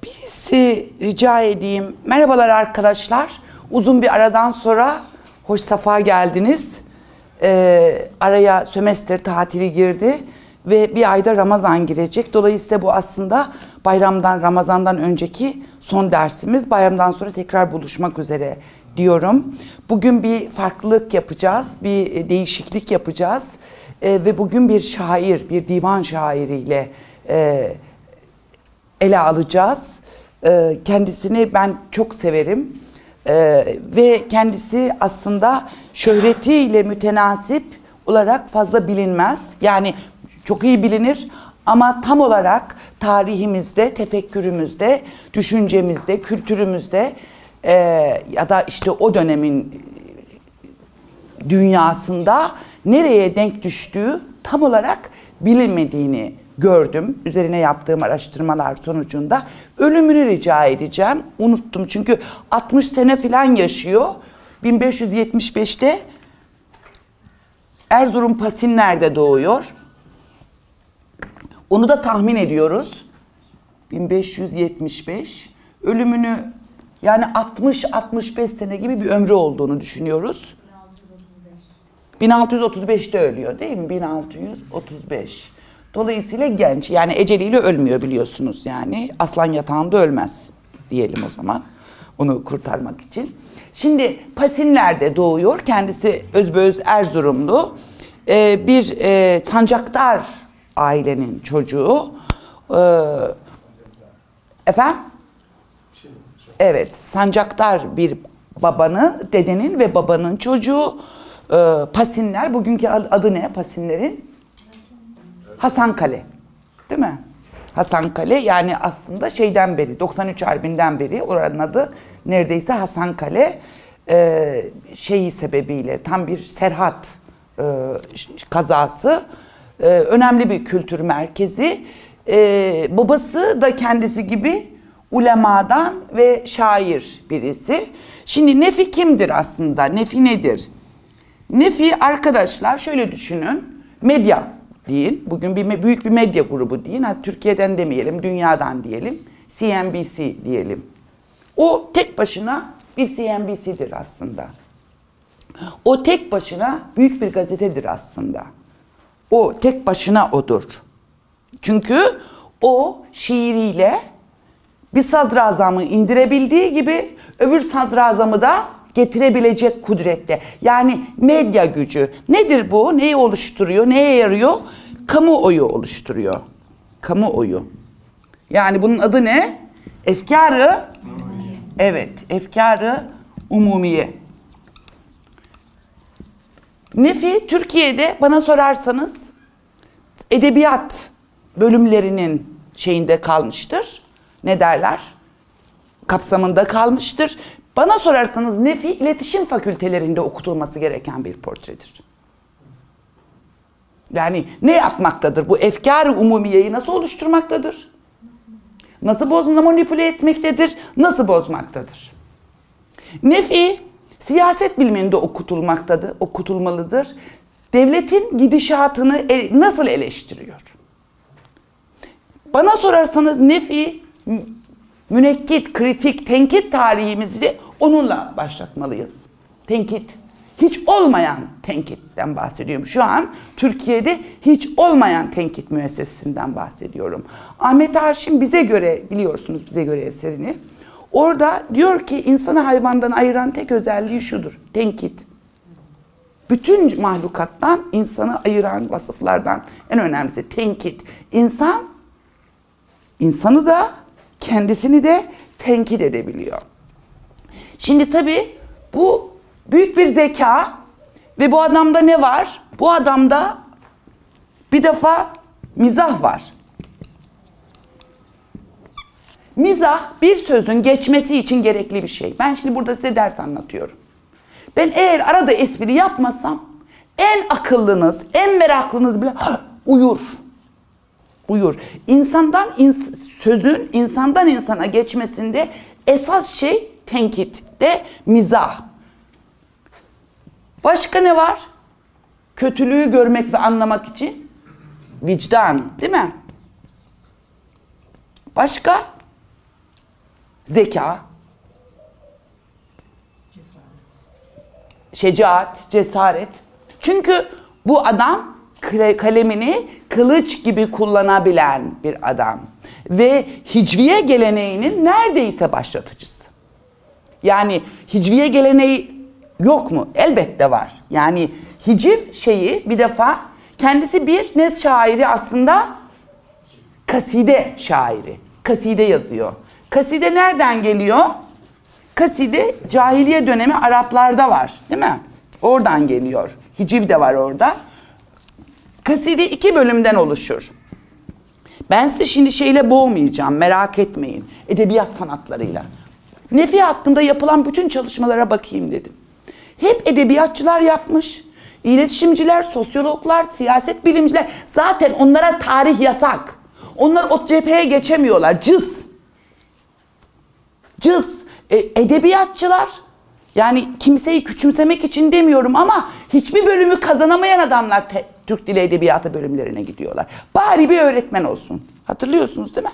Birisi rica edeyim. Merhabalar arkadaşlar. Uzun bir aradan sonra hoş safa geldiniz. Araya sömestr tatili girdi ve bir ayda Ramazan girecek. Dolayısıyla bu aslında bayramdan, Ramazan'dan önceki son dersimiz. Bayramdan sonra tekrar buluşmak üzere diyorum. Bugün bir farklılık yapacağız, bir değişiklik yapacağız. Ve bugün bir şair, bir divan şairiyle ele alacağız. Kendisini ben çok severim. Ve kendisi aslında şöhretiyle mütenasip olarak fazla bilinmez. Yani çok iyi bilinir ama tam olarak tarihimizde, tefekkürümüzde, düşüncemizde, kültürümüzde ya da işte o dönemin dünyasında nereye denk düştüğü tam olarak bilinmediğini gördüm. Üzerine yaptığım araştırmalar sonucunda ölümünü rica edeceğim. Unuttum çünkü 60 sene falan yaşıyor. 1575'te Erzurum Pasinler'de doğuyor. Onu da tahmin ediyoruz. 1575. Ölümünü yani 60-65 sene gibi bir ömrü olduğunu düşünüyoruz. 1635'te ölüyor değil mi? 1635. Dolayısıyla genç, yani eceliyle ölmüyor biliyorsunuz yani. Aslan yatağında ölmez diyelim o zaman onu kurtarmak için. Şimdi Pasinler'de doğuyor. Kendisi özbeöz Erzurumlu. Bir sancaktar ailenin çocuğu. Efendim? Evet, sancaktar bir babanın, dedenin ve babanın çocuğu. Pasinler, bugünkü adı ne Pasinler'in? Hasankale, değil mi? Hasankale, yani aslında şeyden beri, 93 Harbi'nden beri oranın adı neredeyse Hasankale. Şeyi sebebiyle tam bir Serhat kazası, önemli bir kültür merkezi. Babası da kendisi gibi ulemadan ve şair birisi. Şimdi Nefi kimdir aslında? Nefi nedir? Nefi arkadaşlar şöyle düşünün, medya deyin. Bugün büyük bir medya grubu deyin. Türkiye'den demeyelim, dünyadan diyelim. CNBC diyelim. O tek başına bir CNBC'dir aslında. O tek başına büyük bir gazetedir aslında. O tek başına odur. Çünkü o şiiriyle bir sadrazamı indirebildiği gibi öbür sadrazamı da getirebilecek kudrette. Yani medya gücü. Nedir bu? Neyi oluşturuyor? Neye yarıyor? Kamuoyu oluşturuyor. Kamuoyu. Yani bunun adı ne? Efkâr-ı umumiye. Evet, efkâr-ı umumiye. Nefi Türkiye'de bana sorarsanız edebiyat bölümlerinin şeyinde kalmıştır. Ne derler? Kapsamında kalmıştır. Bana sorarsanız Nefi iletişim fakültelerinde okutulması gereken bir portredir. Yani ne yapmaktadır? Bu efkâr-ı umumiyeyi nasıl oluşturmaktadır? Nasıl manipüle etmektedir? Nasıl bozmaktadır? Nefi siyaset biliminde okutulmalıdır. Devletin gidişatını nasıl eleştiriyor? Bana sorarsanız Nefi münekkit, kritik, tenkit tarihimizi onunla başlatmalıyız. Tenkit. Hiç olmayan tenkitten bahsediyorum. Şu an Türkiye'de hiç olmayan tenkit müessesesinden bahsediyorum. Ahmet Haşim bize göre, biliyorsunuz bize göre eserini. Orada diyor ki insanı hayvandan ayıran tek özelliği şudur. Tenkit. Bütün mahlukattan insanı ayıran vasıflardan en önemlisi tenkit. İnsanı da kendisini de tenkit edebiliyor. Şimdi tabii bu büyük bir zeka ve bu adamda ne var? Bu adamda bir defa mizah var. Mizah bir sözün geçmesi için gerekli bir şey. Ben şimdi burada size ders anlatıyorum. Ben eğer arada espri yapmasam en akıllınız, en meraklınız bile uyur. Uyur. Sözün insandan insana geçmesinde esas şey tenkitte mizah. Başka ne var? Kötülüğü görmek ve anlamak için vicdan, değil mi? Başka? zeka, şecaat, cesaret. Çünkü bu adam kalemini kılıç gibi kullanabilen bir adam. Ve hicviye geleneğinin neredeyse başlatıcısı. Yani hicviye geleneği yok mu? Elbette var. Yani hiciv şeyi bir defa kendisi bir ne şairi aslında? Kaside şairi. Kaside yazıyor. Kaside nereden geliyor? Kaside cahiliye dönemi Araplarda var, değil mi? Oradan geliyor. Hiciv de var orada. Kaside 2 bölümden oluşur. Ben size şimdi şeyle boğmayacağım, merak etmeyin. Edebiyat sanatlarıyla. Nefi hakkında yapılan bütün çalışmalara bakayım dedim. Hep edebiyatçılar yapmış. İletişimciler, sosyologlar, siyaset bilimciler. Zaten onlara tarih yasak. Onlar o cepheye geçemiyorlar. Cız. Edebiyatçılar, yani kimseyi küçümsemek için demiyorum ama hiçbir bölümü kazanamayan adamlar Türk Dili Edebiyatı bölümlerine gidiyorlar. Bari bir öğretmen olsun. Hatırlıyorsunuz değil mi?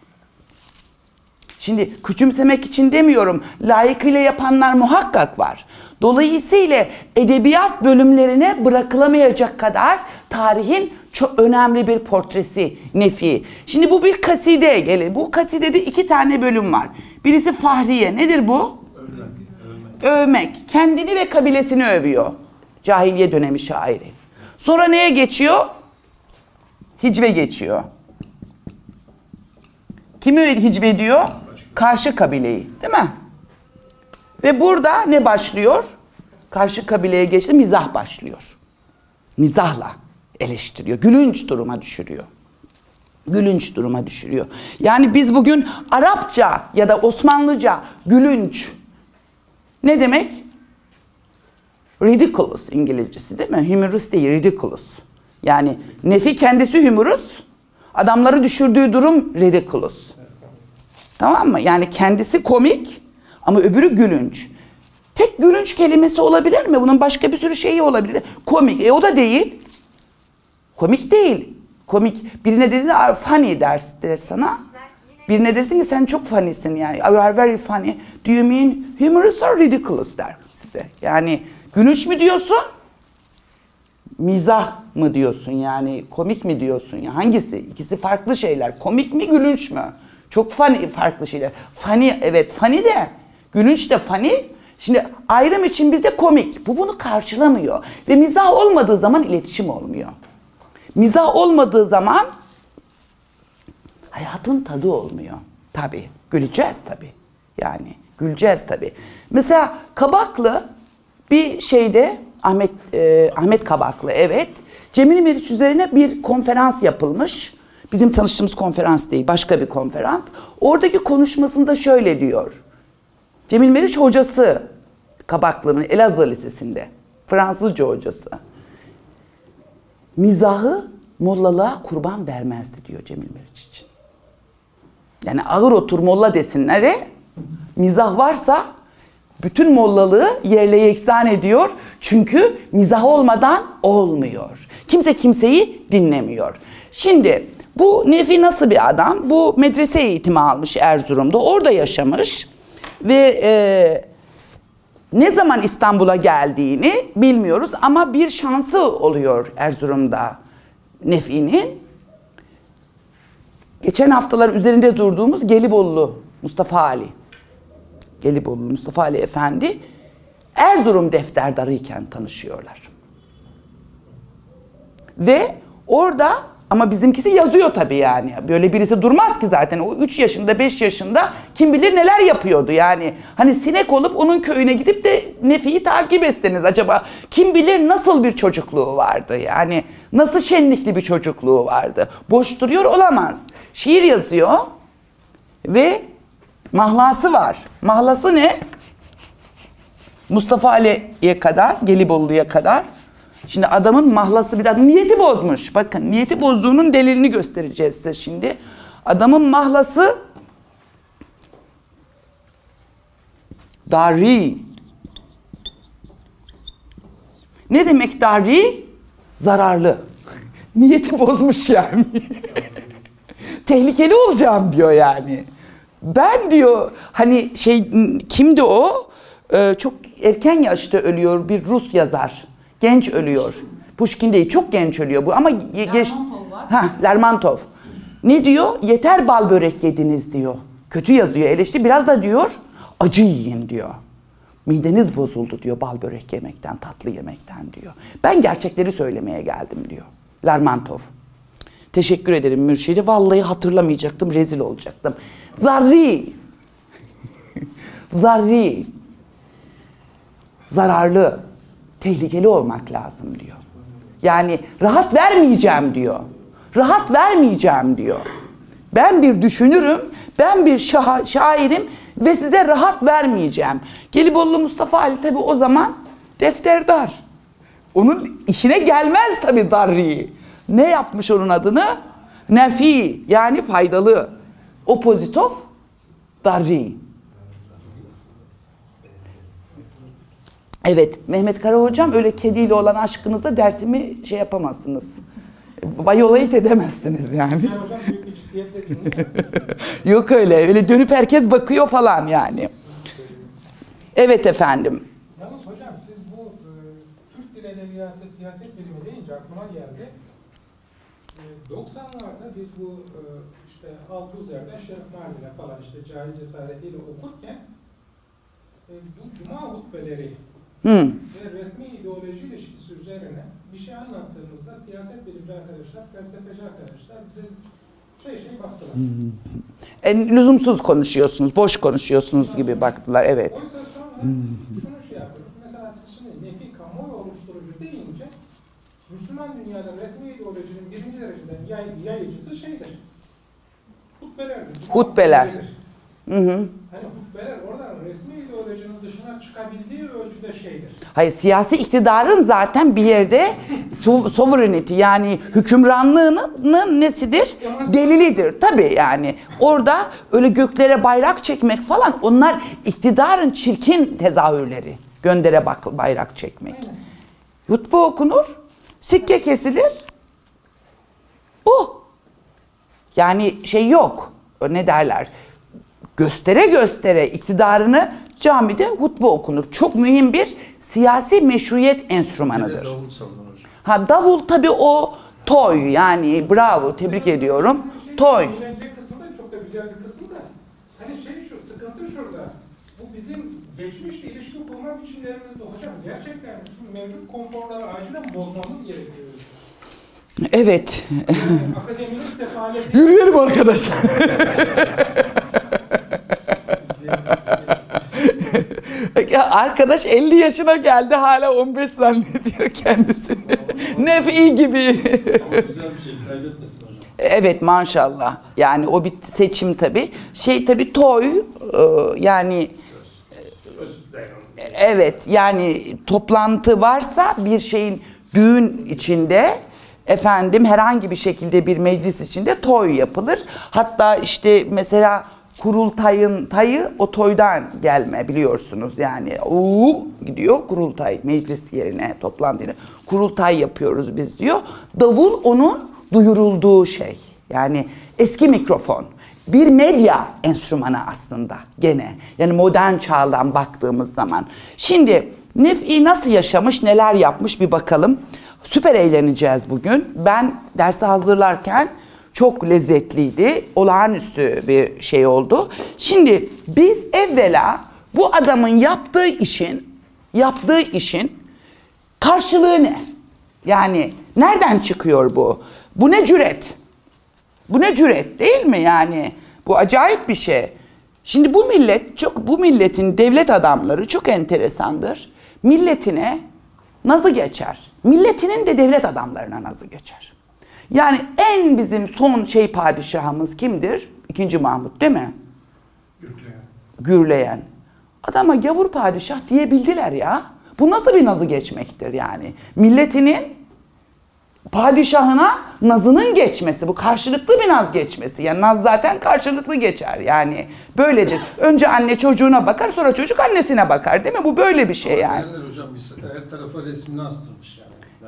Şimdi küçümsemek için demiyorum. Layıkıyla yapanlar muhakkak var. Dolayısıyla edebiyat bölümlerine bırakılamayacak kadar tarihin çok önemli bir portresi Nefi. Şimdi bu bir kaside gelir. Bu kasidede 2 tane bölüm var. Birisi Fahriye. Nedir bu? Övmek. Kendini ve kabilesini övüyor. Cahiliye dönemi şairi. Sonra neye geçiyor? Hicve geçiyor. Kimi hicve diyor? Karşı kabileyi, değil mi? Ve burada ne başlıyor? Karşı kabileye geçti, mizah başlıyor. Mizahla eleştiriyor, gülünç duruma düşürüyor. Gülünç duruma düşürüyor. Yani biz bugün Arapça ya da Osmanlıca gülünç ne demek? Ridiculous İngilizcesi, değil mi? Humorous değil, ridiculous. Yani Nefi kendisi humorous, adamları düşürdüğü durum ridiculous. Tamam mı? Yani kendisi komik ama öbürü gülünç. Tek gülünç kelimesi olabilir mi? Bunun başka bir sürü şeyi olabilir. Komik. O da değil. Komik değil. Komik. Birine dedi de funny der sana. Birine dersin ki sen çok funny'sin yani. You are very funny. Do you mean humorous or ridiculous der size. Yani gülünç mü diyorsun? Mizah mı diyorsun yani? Komik mi diyorsun? Ya hangisi? İkisi farklı şeyler. Komik mi, gülünç mü? Çok funny, farklı şeyler. Funny, evet funny de. Gülünç de funny. Şimdi ayrım için bizde komik. Bu bunu karşılamıyor. Ve mizah olmadığı zaman iletişim olmuyor. Mizah olmadığı zaman hayatın tadı olmuyor. Tabii. Güleceğiz tabii. Yani güleceğiz tabii. Mesela Kabaklı bir şeyde Ahmet Kabaklı, evet. Cemil Meriç üzerine bir konferans yapılmış. Bizim tanıştığımız konferans değil, başka bir konferans. Oradaki konuşmasında şöyle diyor. Cemil Meriç hocası Kabaklı'nın Elazığ Lisesi'nde. Fransızca hocası. Mizahı mollalığa kurban vermezdi diyor Cemil Meriç için. Yani ağır otur molla desinler. Mizah varsa bütün mollalığı yerle yeksan ediyor. Çünkü mizah olmadan olmuyor. Kimse kimseyi dinlemiyor. Şimdi bu Nefi nasıl bir adam? Bu medrese eğitimi almış Erzurum'da. Orada yaşamış. Ve ne zaman İstanbul'a geldiğini bilmiyoruz. Ama bir şansı oluyor Erzurum'da Nefi'nin. Geçen haftalar üzerinde durduğumuz Gelibolu Mustafa Ali. Gelibolu Mustafa Ali Efendi Erzurum defterdarı iken tanışıyorlar. Ve orada ama bizimkisi yazıyor tabii yani. Böyle birisi durmaz ki zaten. O 3 yaşında 5 yaşında kim bilir neler yapıyordu yani. Hani sinek olup onun köyüne gidip de Nefi'yi takip etseniz acaba kim bilir nasıl bir çocukluğu vardı yani. Nasıl şenlikli bir çocukluğu vardı. Boş duruyor olamaz. Şiir yazıyor ve mahlası var. Mahlası ne? Mustafa Ali'ye kadar, Gelibolu'ya kadar. Şimdi adamın mahlası bir daha niyeti bozmuş. Bakın niyeti bozduğunun delilini göstereceğiz size şimdi. Adamın mahlası dari. Ne demek dari? Zararlı. Niyeti bozmuş yani. Tehlikeli olacağım diyor yani. Ben diyor hani kimdi o? Çok erken yaşta ölüyor bir Rus yazar. Genç ölüyor. Pushkin değil, çok genç ölüyor bu ama Lermontov. Ne diyor? Yeter bal börek yediniz diyor. Kötü yazıyor, eleştiri. Biraz da diyor acı yiyin diyor. Mideniz bozuldu diyor bal börek yemekten, tatlı yemekten diyor. Ben gerçekleri söylemeye geldim diyor Lermontov. Teşekkür ederim mürşidi. Vallahi hatırlamayacaktım, rezil olacaktım. Zarri. Zarri. Zararlı. Tehlikeli olmak lazım diyor. Yani rahat vermeyeceğim diyor. Rahat vermeyeceğim diyor. Ben bir düşünürüm, ben bir şairim ve size rahat vermeyeceğim. Gelibolu Mustafa Ali tabi o zaman defterdar. Onun işine gelmez tabi darri. Ne yapmış onun adını? Nefi, yani faydalı. Opozitov, darri. Evet, Mehmet Kara hocam, öyle kediyle olan aşkınızda dersimi yapamazsınız. Vayolayit edemezsiniz yani. Yok öyle dönüp herkes bakıyor falan yani. Evet efendim. Yalnız hocam siz bu Türk Dil Edebiyatı siyaset bilimi deyince aklıma geldi. 90'larda biz bu işte Altuzer'den Şerif Nabi'yle falan işte cahil cesaretiyle okurken bu cuma hutbeleri ve resmi ideoloji ilişkisi üzerine bir şey anlattığımızda siyaset bilimci arkadaşlar, felsefeci arkadaşlar bize baktılar. Lüzumsuz konuşuyorsunuz, boş konuşuyorsunuz gibi baktılar, evet. Oysa sonra şunu yapıyoruz. Mesela siz şimdi nefi kamuoyu oluşturucu deyince Müslüman dünyada resmi ideolojinin birinci dereceden yayıcısı şeydir. Hutbelerdir. Hutbeler. Hani hutbeler oradan resmi ideolojinin dışına çıkabildiği ölçüde şeydir. Hayır, siyasi iktidarın zaten bir yerde sovereignty, yani hükümranlığının nesidir? Delilidir. Tabii yani. Orada öyle göklere bayrak çekmek falan, onlar iktidarın çirkin tezahürleri. Göndere bayrak çekmek. Aynen. Hutbe okunur, sikke kesilir. Bu. Yani yok. Ne derler? Göstere göstere iktidarını camide hutbe okunur. Çok mühim bir siyasi meşruiyet enstrümanıdır. Davul sallanır hocam. Davul tabii o toy, yani bravo, tebrik ediyorum. Toy. Eğlence kısmı da çok da güzel bir kısmı da. Hani şu sıkıntı şurada. Bu bizim geçmişle ilişki kurma biçimlerimizde hocam gerçekten şu mevcut konforları acilen bozmamız gerekiyor. Evet. Yani akademinin sefaleti... Yürüyelim arkadaşlar. Arkadaş 50 yaşına geldi, hala 15 zannediyor kendisini. Nefi gibi. Ama güzel bir şey, kaybetmesin hocam. Evet, maşallah. Yani o bir seçim tabii. Tabii toy, yani evet, yani toplantı varsa bir şeyin düğün içinde, herhangi bir şekilde bir meclis içinde toy yapılır. Hatta işte mesela kurultayın tayı o toydan gelme, biliyorsunuz yani. Gidiyor kurultay, meclis yerine, toplantı yerine kurultay yapıyoruz biz diyor. Davul onun duyurulduğu şey. Yani eski mikrofon. Bir medya enstrümanı aslında gene. Yani modern çağdan baktığımız zaman. Şimdi Nef'i nasıl yaşamış, neler yapmış bir bakalım. Süper eğleneceğiz bugün. Ben dersi hazırlarken çok lezzetliydi. Olağanüstü bir şey oldu. Şimdi biz evvela bu adamın yaptığı işin karşılığı ne? Yani nereden çıkıyor bu? Bu ne cüret? Bu ne cüret, değil mi yani? Bu acayip bir şey. Şimdi bu milletin devlet adamları çok enteresandır. Milletine nazı geçer. Milletinin de devlet adamlarına nazı geçer. Yani en bizim son padişahımız kimdir? 2. Mahmut değil mi? Gürleyen. Adama gavur padişah diyebildiler ya. Bu nasıl bir nazı geçmektir yani? Milletinin padişahına nazının geçmesi, bu karşılıklı bir naz geçmesi. Yani naz zaten karşılıklı geçer yani. Böyledir. Önce anne çocuğuna bakar, sonra çocuk annesine bakar, değil mi? Bu böyle bir şey yani. Derler hocam, her tarafa resmini astırmış yani.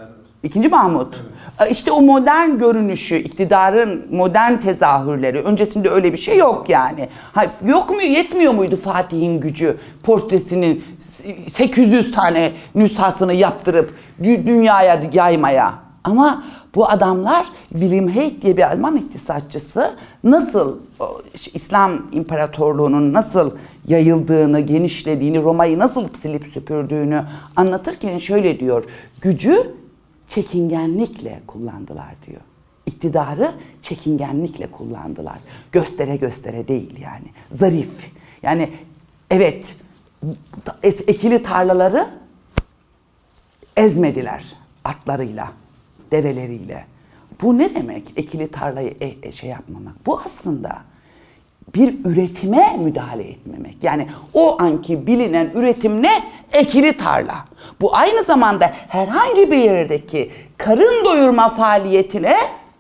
II. Mahmut. Evet. İşte o modern görünüşü, iktidarın modern tezahürleri. Öncesinde öyle bir şey yok yani. Yok mu, yetmiyor muydu Fatih'in gücü? Portresinin 800 tane nüshasını yaptırıp dünyaya yaymaya. Ama bu adamlar, Wilhelm Hague diye bir Alman iktisatçısı nasıl İslam İmparatorluğu'nun nasıl yayıldığını, genişlediğini, Roma'yı nasıl silip süpürdüğünü anlatırken şöyle diyor. Gücü çekingenlikle kullandılar diyor. İktidarı çekingenlikle kullandılar. Göstere göstere değil yani. Zarif. Yani evet, ekili tarlaları ezmediler atlarıyla, develeriyle. Bu ne demek? Ekili tarlayı şey yapmamak. Bu aslında bir üretime müdahale etmemek. Yani o anki bilinen üretim ne? Ekili tarla. Bu aynı zamanda herhangi bir yerdeki karın doyurma faaliyetine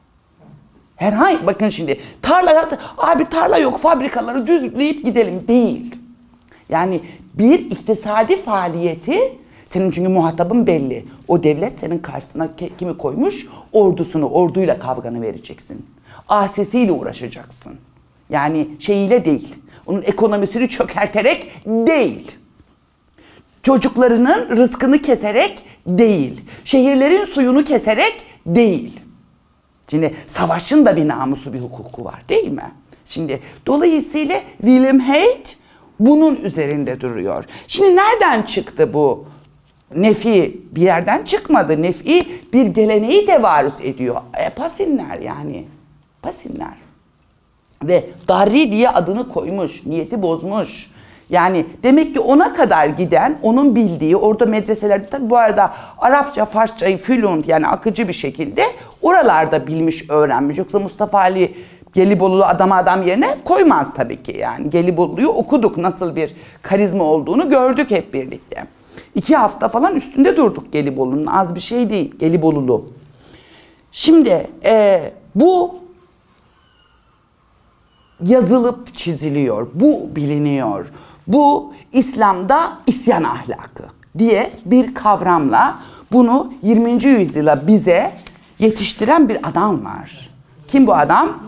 bakın şimdi tarla yok, fabrikaları düzleyip gidelim değil. Yani bir iktisadi faaliyeti, senin çünkü muhatabın belli. O devlet senin karşısına kimi koymuş? Ordusunu, orduyla kavganı vereceksin. Asesiyle uğraşacaksın. Yani şeyiyle değil. Onun ekonomisini çökerterek değil. Çocuklarının rızkını keserek değil. Şehirlerin suyunu keserek değil. Şimdi savaşın da bir namusu, bir hukuku var değil mi? Şimdi dolayısıyla Wilhelm Hague bunun üzerinde duruyor. Şimdi nereden çıktı bu? Nefi bir yerden çıkmadı. Nefi bir geleneği tevarüz ediyor. Pasinler yani. Pasinler. Ve Darri diye adını koymuş. Niyeti bozmuş. Yani demek ki ona kadar giden, onun bildiği, orada medreselerde, tabii bu arada Arapça, Farsçayı fluent yani akıcı bir şekilde oralarda bilmiş, öğrenmiş. Yoksa Mustafa Ali Gelibolu adam yerine koymaz tabii ki yani. Gelibolu'yu okuduk, nasıl bir karizma olduğunu gördük hep birlikte. 2 hafta falan üstünde durduk Gelibolu'nun, az bir şey değil Gelibolulu. Şimdi bu yazılıp çiziliyor, bu biliniyor. Bu İslam'da isyan ahlakı diye bir kavramla bunu 20. yüzyıla bize yetiştiren bir adam var. Kim bu adam?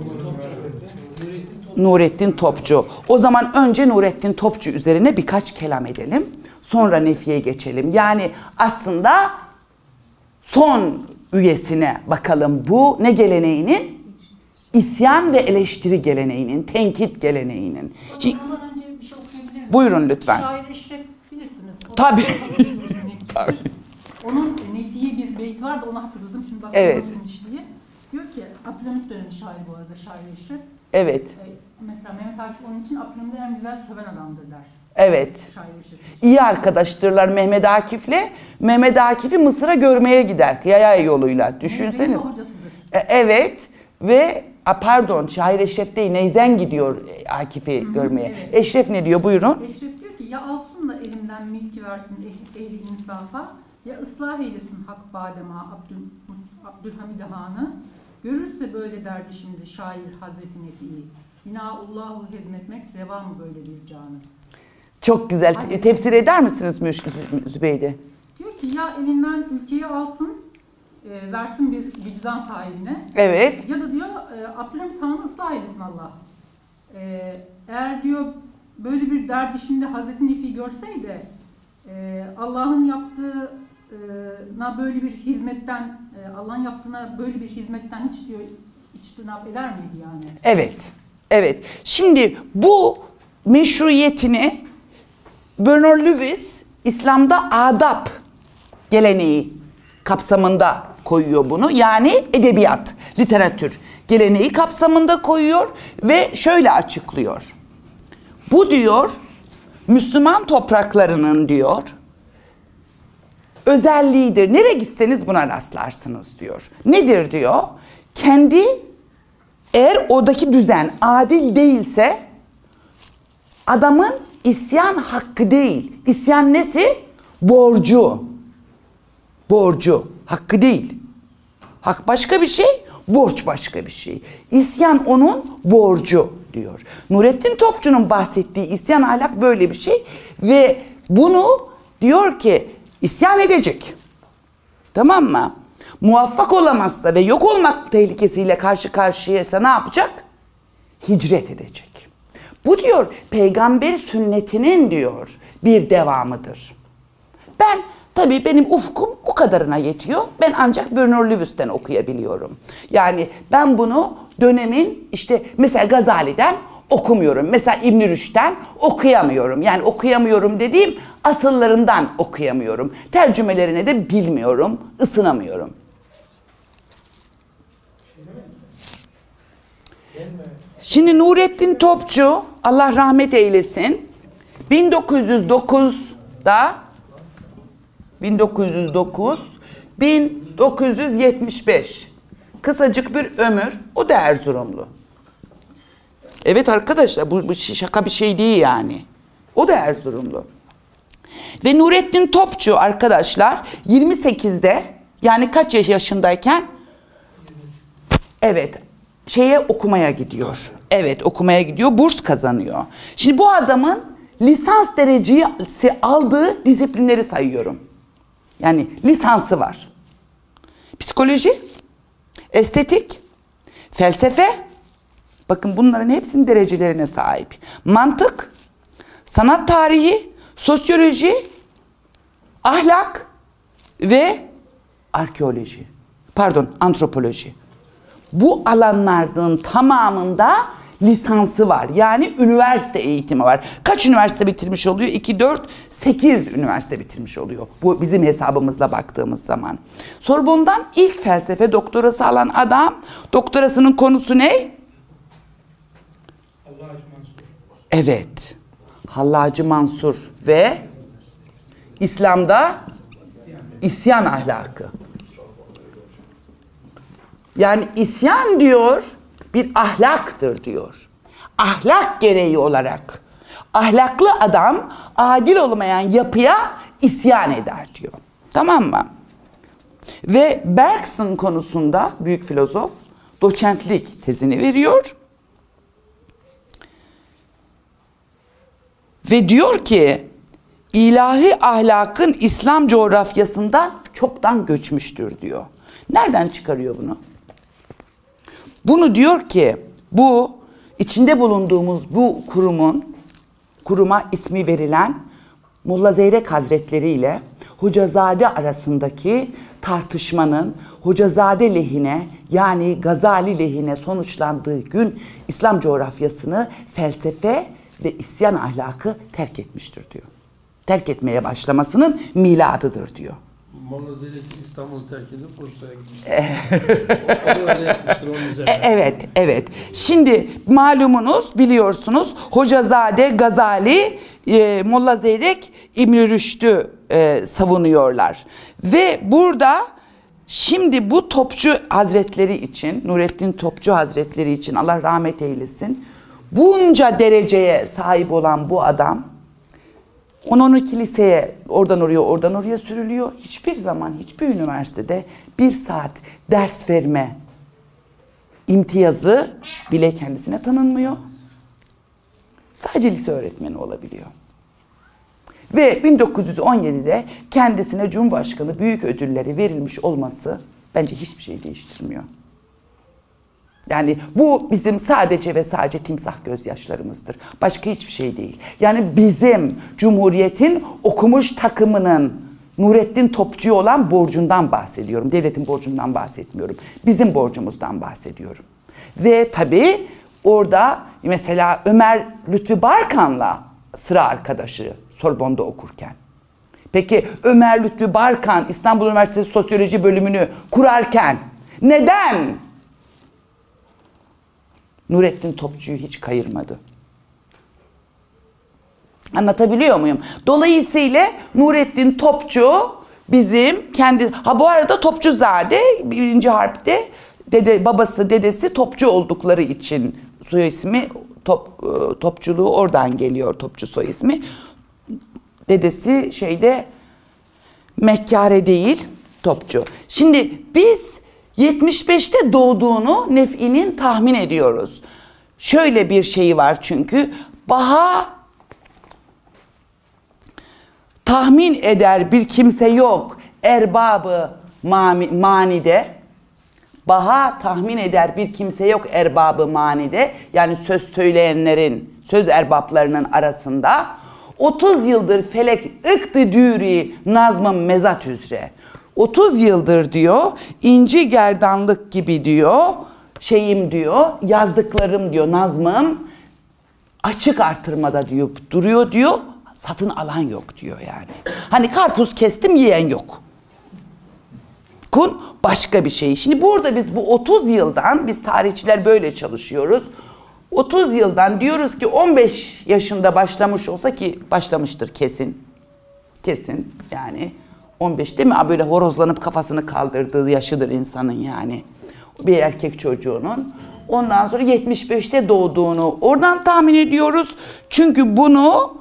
Nurettin Topçu. O zaman önce Nurettin Topçu üzerine birkaç kelam edelim. Sonra Nefi'ye geçelim. Yani aslında son üyesine bakalım. Bu ne geleneğinin? İsyan ve eleştiri geleneğinin, tenkit geleneğinin. Şimdi, önce bir şey okuyabilir miyim? Buyurun lütfen. Şair Eşref bilirsiniz. Tabii. Tabii. Onun Nefiye bir beyt var da onu hatırladım. Şimdi bakalım evet. nasılmış diye. Diyor ki, Abdülhamit dönemi şair bu arada, Şair Eşref. Evet. Mesela Mehmet Akif onun için Abdülhamit'i en güzel söven adamdır der. Evet. İyi arkadaştırlar Mehmet Akif'le. Mehmet Akif'i Mısır'a görmeye gider. Yaya yoluyla. Düşünsene. Evet. Ve pardon, Şair Eşref değil, Neyzen gidiyor Akif'i görmeye. Evet. Eşref ne diyor? Buyurun. Eşref diyor ki, ya alsın da elimden milki versin ehli insafa, ya ıslah eylesin hak badema Abdülhamid Han'ı. Görürse böyle derdi şimdi şair Hazreti Nefi'yi. Binaullahu hizmetmek reva mı böyle bir canı? Çok güzel. Tefsir eder misiniz Zübeyde? Diyor ki ya elinden ülkeyi alsın, versin bir vicdan sahibine. Evet. Ya da diyor Abdülhamid Han'ı ıslah eylesin Allah. Eğer diyor böyle bir derdi şimdi Hazreti Nefi görseydi Allah'ın yaptığına böyle bir hizmetten, Allah'ın yaptığına böyle bir hizmetten hiç diyor içtinap eder miydi yani? Evet. Evet. Şimdi bu meşruiyetini Bernard Lewis İslam'da adab geleneği kapsamında koyuyor bunu. Yani edebiyat, literatür geleneği kapsamında koyuyor ve şöyle açıklıyor. Bu diyor Müslüman topraklarının diyor özelliğidir. Nereye gitseniz buna rastlarsınız diyor. Nedir diyor? Eğer oradaki düzen adil değilse adamın isyan hakkı değil. İsyan nesi? Borcu. Borcu. Hakkı değil. Hak başka bir şey, borç başka bir şey. İsyan onun borcu diyor. Nurettin Topçu'nun bahsettiği isyan ahlak böyle bir şey. Ve bunu diyor ki isyan edecek. Tamam mı? muvaffak olamazsa ve yok olmak tehlikesiyle karşı karşıyaysa ne yapacak? Hicret edecek. Bu diyor peygamber sünnetinin diyor bir devamıdır. Tabii benim ufkum bu kadarına yetiyor. Ben ancak Bernard Lewis'ten okuyabiliyorum. Yani ben bunu dönemin işte mesela Gazali'den okumuyorum. Mesela İbn Rüşd'den okuyamıyorum. Yani okuyamıyorum dediğim asıllarından okuyamıyorum. Tercümelerine de bilmiyorum, ısınamıyorum. Şimdi Nurettin Topçu, Allah rahmet eylesin, 1975 kısacık bir ömür, o da Erzurumlu. Evet arkadaşlar, bu şaka bir şey değil yani. O da Erzurumlu. Ve Nurettin Topçu arkadaşlar 28'de, yani kaç yaşındayken? Evet, okumaya gidiyor. Evet, okumaya gidiyor, burs kazanıyor. Şimdi bu adamın lisans derecesi aldığı disiplinleri sayıyorum. Yani lisansı var. Psikoloji, estetik, felsefe, bakın bunların hepsinin derecelerine sahip. Mantık, sanat tarihi, sosyoloji, ahlak ve antropoloji. Bu alanların tamamında lisansı var. Yani üniversite eğitimi var. Kaç üniversite bitirmiş oluyor? 2, 4, 8 üniversite bitirmiş oluyor. Bu bizim hesabımızla baktığımız zaman. Sorbon'dan ilk felsefe doktorası alan adam, doktorasının konusu ne? Hallacı Mansur. Evet. Hallacı Mansur ve İslam'da isyan ahlakı. Yani isyan diyor bir ahlaktır diyor. Ahlak gereği olarak ahlaklı adam adil olmayan yapıya isyan eder diyor. Tamam mı? Ve Bergson konusunda büyük filozof doçentlik tezini veriyor. Ve diyor ki ilahi ahlakın İslam coğrafyasından çoktan göçmüştür diyor. Nereden çıkarıyor bunu? Bunu diyor ki bu içinde bulunduğumuz bu kuruma ismi verilen Molla Zeyrek Hazretleri ile Hocazade arasındaki tartışmanın Hocazade lehine yani Gazali lehine sonuçlandığı gün İslam coğrafyasını felsefe ve isyan ahlakı terk etmiştir diyor. Terk etmeye başlamasının miladıdır diyor. Molla Zeyrek İstanbul'u terk edip Bursa'ya gitmiştir. O da öyle yapmıştır onun üzerine. Evet. Şimdi malumunuz, biliyorsunuz Hocazade, Gazali, Molla Zeyrek, İbn Rüşd'ü savunuyorlar. Ve burada şimdi bu Topçu Hazretleri için, Nurettin Topçu Hazretleri için Allah rahmet eylesin, bunca dereceye sahip olan bu adam 10-12 liseye oradan oraya sürülüyor. Hiçbir zaman hiçbir üniversitede 1 saat ders verme imtiyazı bile kendisine tanınmıyor. Sadece lise öğretmeni olabiliyor. Ve 1917'de kendisine Cumhurbaşkanı büyük ödülleri verilmiş olması bence hiçbir şey değiştirmiyor. Yani bu bizim sadece ve sadece timsah gözyaşlarımızdır. Başka hiçbir şey değil. Yani bizim Cumhuriyet'in okumuş takımının Nurettin Topçu'ya olan borcundan bahsediyorum. Devletin borcundan bahsetmiyorum. Bizim borcumuzdan bahsediyorum. Ve tabii orada mesela Ömer Lütfü Barkan'la sıra arkadaşı Sorbon'da okurken. Peki Ömer Lütfü Barkan İstanbul Üniversitesi Sosyoloji bölümünü kurarken neden Nurettin Topçu'yu hiç kayırmadı? Anlatabiliyor muyum? Dolayısıyla Nurettin Topçu bizim kendi... bu arada Topçuzade 1. harpte babası dedesi Topçu oldukları için soy ismi Topçuluğu oradan geliyor, Topçu soy ismi. Dedesi Mekkare değil, Topçu. Şimdi biz 75'te doğduğunu Nef'i'nin tahmin ediyoruz. Şöyle bir şeyi var çünkü Baha tahmin eder bir kimse yok. Erbabı manide. Baha tahmin eder bir kimse yok erbabı manide. Yani söz söyleyenlerin, söz erbaplarının arasında. 30 yıldır felek ıktı dürü nazmım mezat üzere. 30 yıldır diyor inci gerdanlık gibi diyor şeyim diyor yazdıklarım diyor nazmım açık artırmada diyor duruyor diyor satın alan yok diyor yani. Hani karpuz kestim yiyen yok. Kun başka bir şey. Şimdi burada biz bu 30 yıldan biz tarihçiler böyle çalışıyoruz. 30 yıldan diyoruz ki 15 yaşında başlamış olsa ki başlamıştır kesin. Kesin yani 15 değil mi? Böyle horozlanıp kafasını kaldırdığı yaşıdır insanın yani. Bir erkek çocuğunun. Ondan sonra 75'te doğduğunu oradan tahmin ediyoruz. Çünkü bunu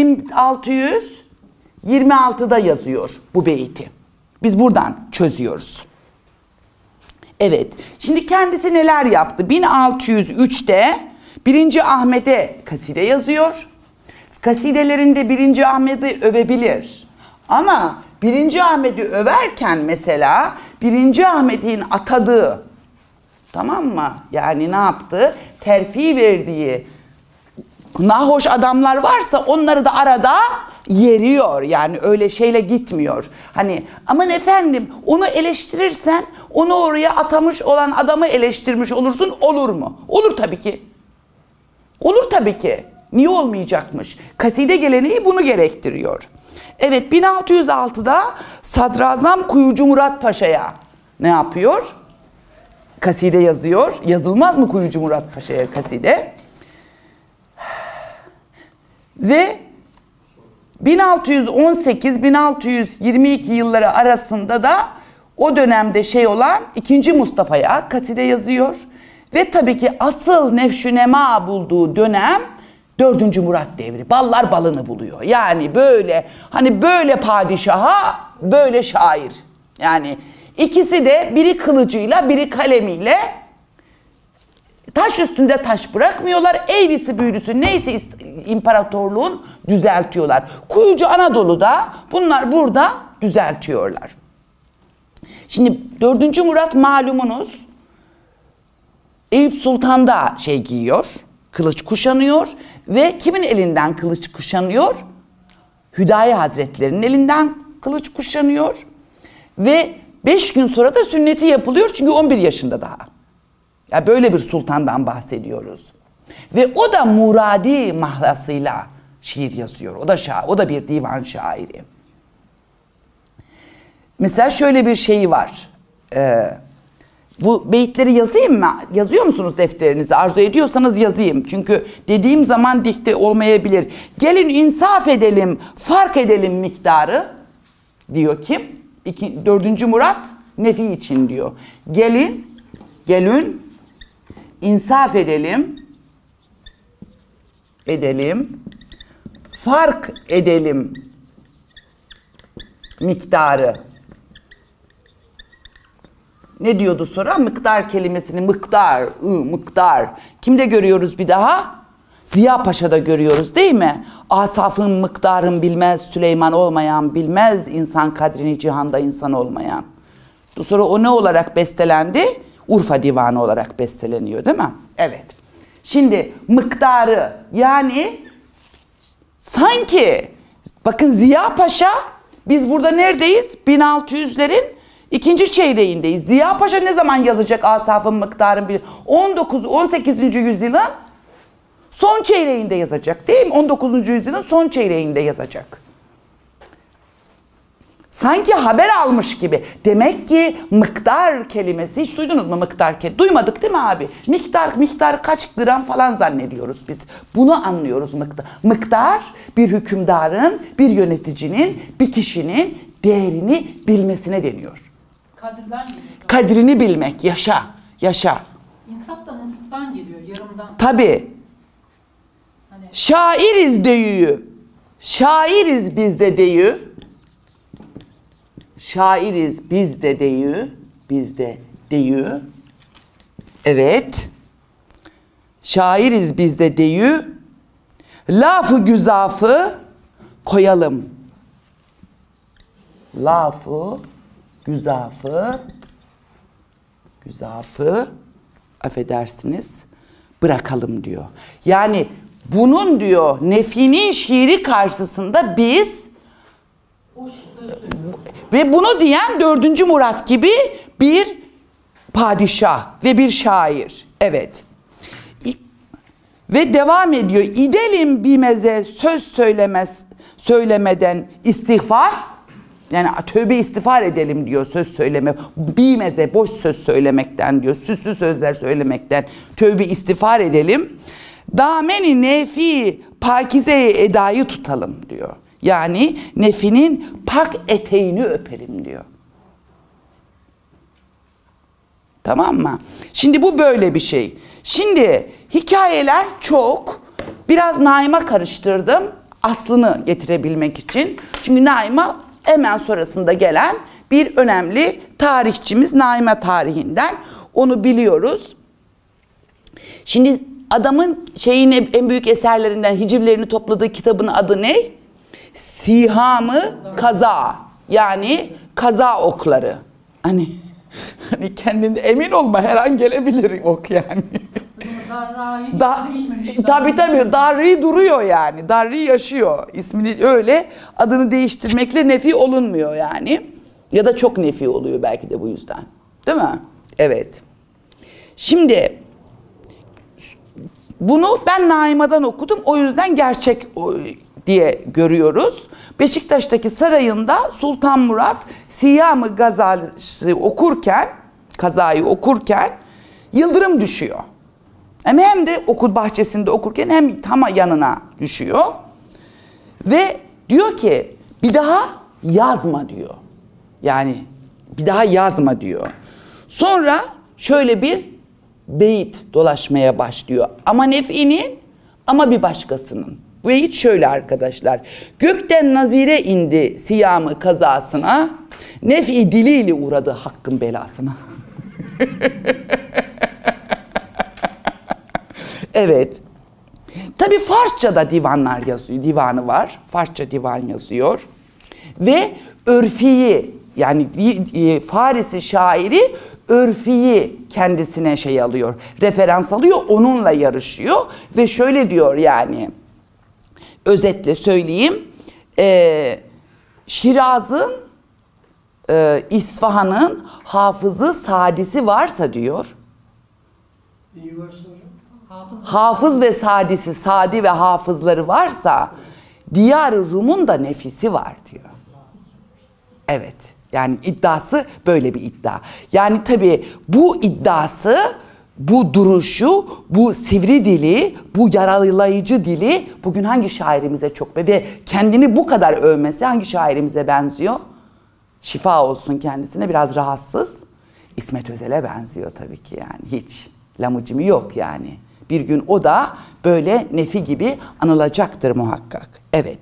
1626'da yazıyor bu beyti. Biz buradan çözüyoruz. Evet. Şimdi kendisi neler yaptı? 1603'te 1. Ahmet'e kaside yazıyor. Kasidelerinde 1. Ahmet'i övebilir. Ama 1. Ahmet'i överken mesela 1. Ahmet'in atadığı, tamam mı? Yani ne yaptı? Terfi verdiği nahoş adamlar varsa onları da arada yeriyor. Yani öyle şeyle gitmiyor. Hani aman efendim onu eleştirirsen onu oraya atamış olan adamı eleştirmiş olursun, olur mu? Olur tabii ki. Olur tabii ki. Niye olmayacakmış? Kaside geleneği bunu gerektiriyor. Evet 1606'da Sadrazam Kuyucu Murat Paşa'ya ne yapıyor? Kaside yazıyor. Yazılmaz mı Kuyucu Murat Paşa'ya kaside? Ve 1618-1622 yılları arasında da o dönemde şey olan 2. Mustafa'ya kaside yazıyor. Ve tabii ki asıl nefşünema bulduğu dönem 4. Murat devri. Ballar balını buluyor. Yani böyle hani böyle padişaha böyle şair. Yani ikisi de biri kılıcıyla biri kalemiyle taş üstünde taş bırakmıyorlar. Eğrisi büğrüsü neyse imparatorluğun düzeltiyorlar. Kuyucu Anadolu'da bunlar burada düzeltiyorlar. Şimdi 4. Murat malumunuz Eyüp Sultan'da şey giyiyor. Kılıç kuşanıyor ve kimin elinden kılıç kuşanıyor? Hüdayi Hazretleri'nin elinden kılıç kuşanıyor. Ve 5 gün sonra da sünneti yapılıyor çünkü 11 yaşında daha. Ya böyle bir sultandan bahsediyoruz. Ve o da Muradi mahlasıyla şiir yazıyor. O da bir divan şairi. Mesela şöyle bir şey var. Bu beyitleri yazayım mı? Yazıyor musunuz defterinize? Arzu ediyorsanız yazayım. Çünkü dediğim zaman dikte olmayabilir. Gelin insaf edelim, fark edelim miktarı diyor kim? 4. Murat Nefi için diyor. Gelin insaf edelim, fark edelim miktarı. Ne diyordu sonra? Mıktar kelimesini mıktar. Kimde görüyoruz bir daha? Ziya Paşa'da görüyoruz değil mi? Asafın mıktarın bilmez, Süleyman olmayan bilmez, insan kadrini cihanda insan olmayan. Sonra o ne olarak bestelendi? Urfa Divanı olarak besteleniyor değil mi? Evet. Şimdi miktarı yani sanki bakın Ziya Paşa biz burada neredeyiz? 1600'lerin ikinci çeyreğindeyiz. Ziya Paşa ne zaman yazacak Asaf'ın miktarın 18. yüzyılın son çeyreğinde yazacak değil mi? 19. yüzyılın son çeyreğinde yazacak. Sanki haber almış gibi. Demek ki miktar kelimesi hiç duydunuz mu miktar kelimesi? Duymadık değil mi abi? Miktar kaç gram falan zannediyoruz biz. Bunu anlıyoruz miktar. Miktar bir hükümdarın, bir yöneticinin, bir kişinin değerini bilmesine deniyor. Kadrini bilmek, yaşa. İnsaf da nısıftan geliyor, yarımdan. Tabii. Hani... Şairiz deyüyü. Şairiz biz de deyü. Şairiz biz de deyü. Evet. Şairiz biz de deyü. Lafı güzafı koyalım. Lafı güzafı affedersiniz bırakalım diyor. Yani bunun diyor Nefi'nin şiiri karşısında biz ve bunu diyen 4. Murat gibi bir padişah ve bir şair. Evet. Ve devam ediyor. İdelim bimeze söz söylemeden istiğfar. Yani tövbe istiğfar edelim diyor söz söyleme. Bimeze boş söz söylemekten diyor. Süslü sözler söylemekten tövbe istiğfar edelim. Dameni nefi pakize edayı tutalım diyor. Yani nefinin pak eteğini öpelim diyor. Tamam mı? Şimdi bu böyle bir şey. Şimdi hikayeler çok. Biraz Naim'a karıştırdım. Aslını getirebilmek için. Çünkü Naim'a hemen sonrasında gelen bir önemli tarihçimiz Naime tarihinden. Onu biliyoruz. Şimdi adamın en büyük eserlerinden hicivlerini topladığı kitabın adı ne? Sihamı Kaza. Yani kaza okları. Hani kendinde emin olma her an gelebilir ok yani. Tabii Darri duruyor yani. Darri yaşıyor. İsmini öyle adını değiştirmekle nefi olunmuyor yani. Ya da çok nefi oluyor belki de bu yüzden. Değil mi? Evet. Şimdi bunu ben Naima'dan okudum. O yüzden gerçek diye görüyoruz. Beşiktaş'taki sarayında Sultan Murat Siyam-ı Kazayı okurken yıldırım düşüyor. Hem de okul bahçesinde okurken hem tam yanına düşüyor. Ve diyor ki bir daha yazma diyor. Yani bir daha yazma diyor. Sonra şöyle bir beyit dolaşmaya başlıyor. Ama Nefi'nin ama bir başkasının. Bu beyit şöyle arkadaşlar. Gökten nazire indi Siyam-ı Kazasına. Nefi diliyle uğradı hakkın belasına. Evet. Tabii Farsça'da divanlar yazıyor. Divanı var. Farsça divan yazıyor. Ve örfiyi yani Farisi şairi örfiyi kendisine alıyor. Referans alıyor. Onunla yarışıyor. Ve şöyle diyor yani. Özetle söyleyeyim. Şiraz'ın İsfahan'ın hafızı sadisi varsa diyor. İyi varsa hocam. Hafız ve sadisi, sadi ve hafızları varsa Diyar-ı Rum'un da nefisi var diyor. Evet. Yani iddiası böyle bir iddia. Yani tabii bu iddiası, bu duruşu, bu sivri dili, bu yaralayıcı dili bugün hangi şairimize çok ve kendini bu kadar övmesi hangi şairimize benziyor? Şifa olsun kendisine, biraz rahatsız. İsmet Özel'e benziyor tabii ki yani hiç. Lamucimi yok yani. Bir gün o da böyle Nefi gibi anılacaktır muhakkak. Evet.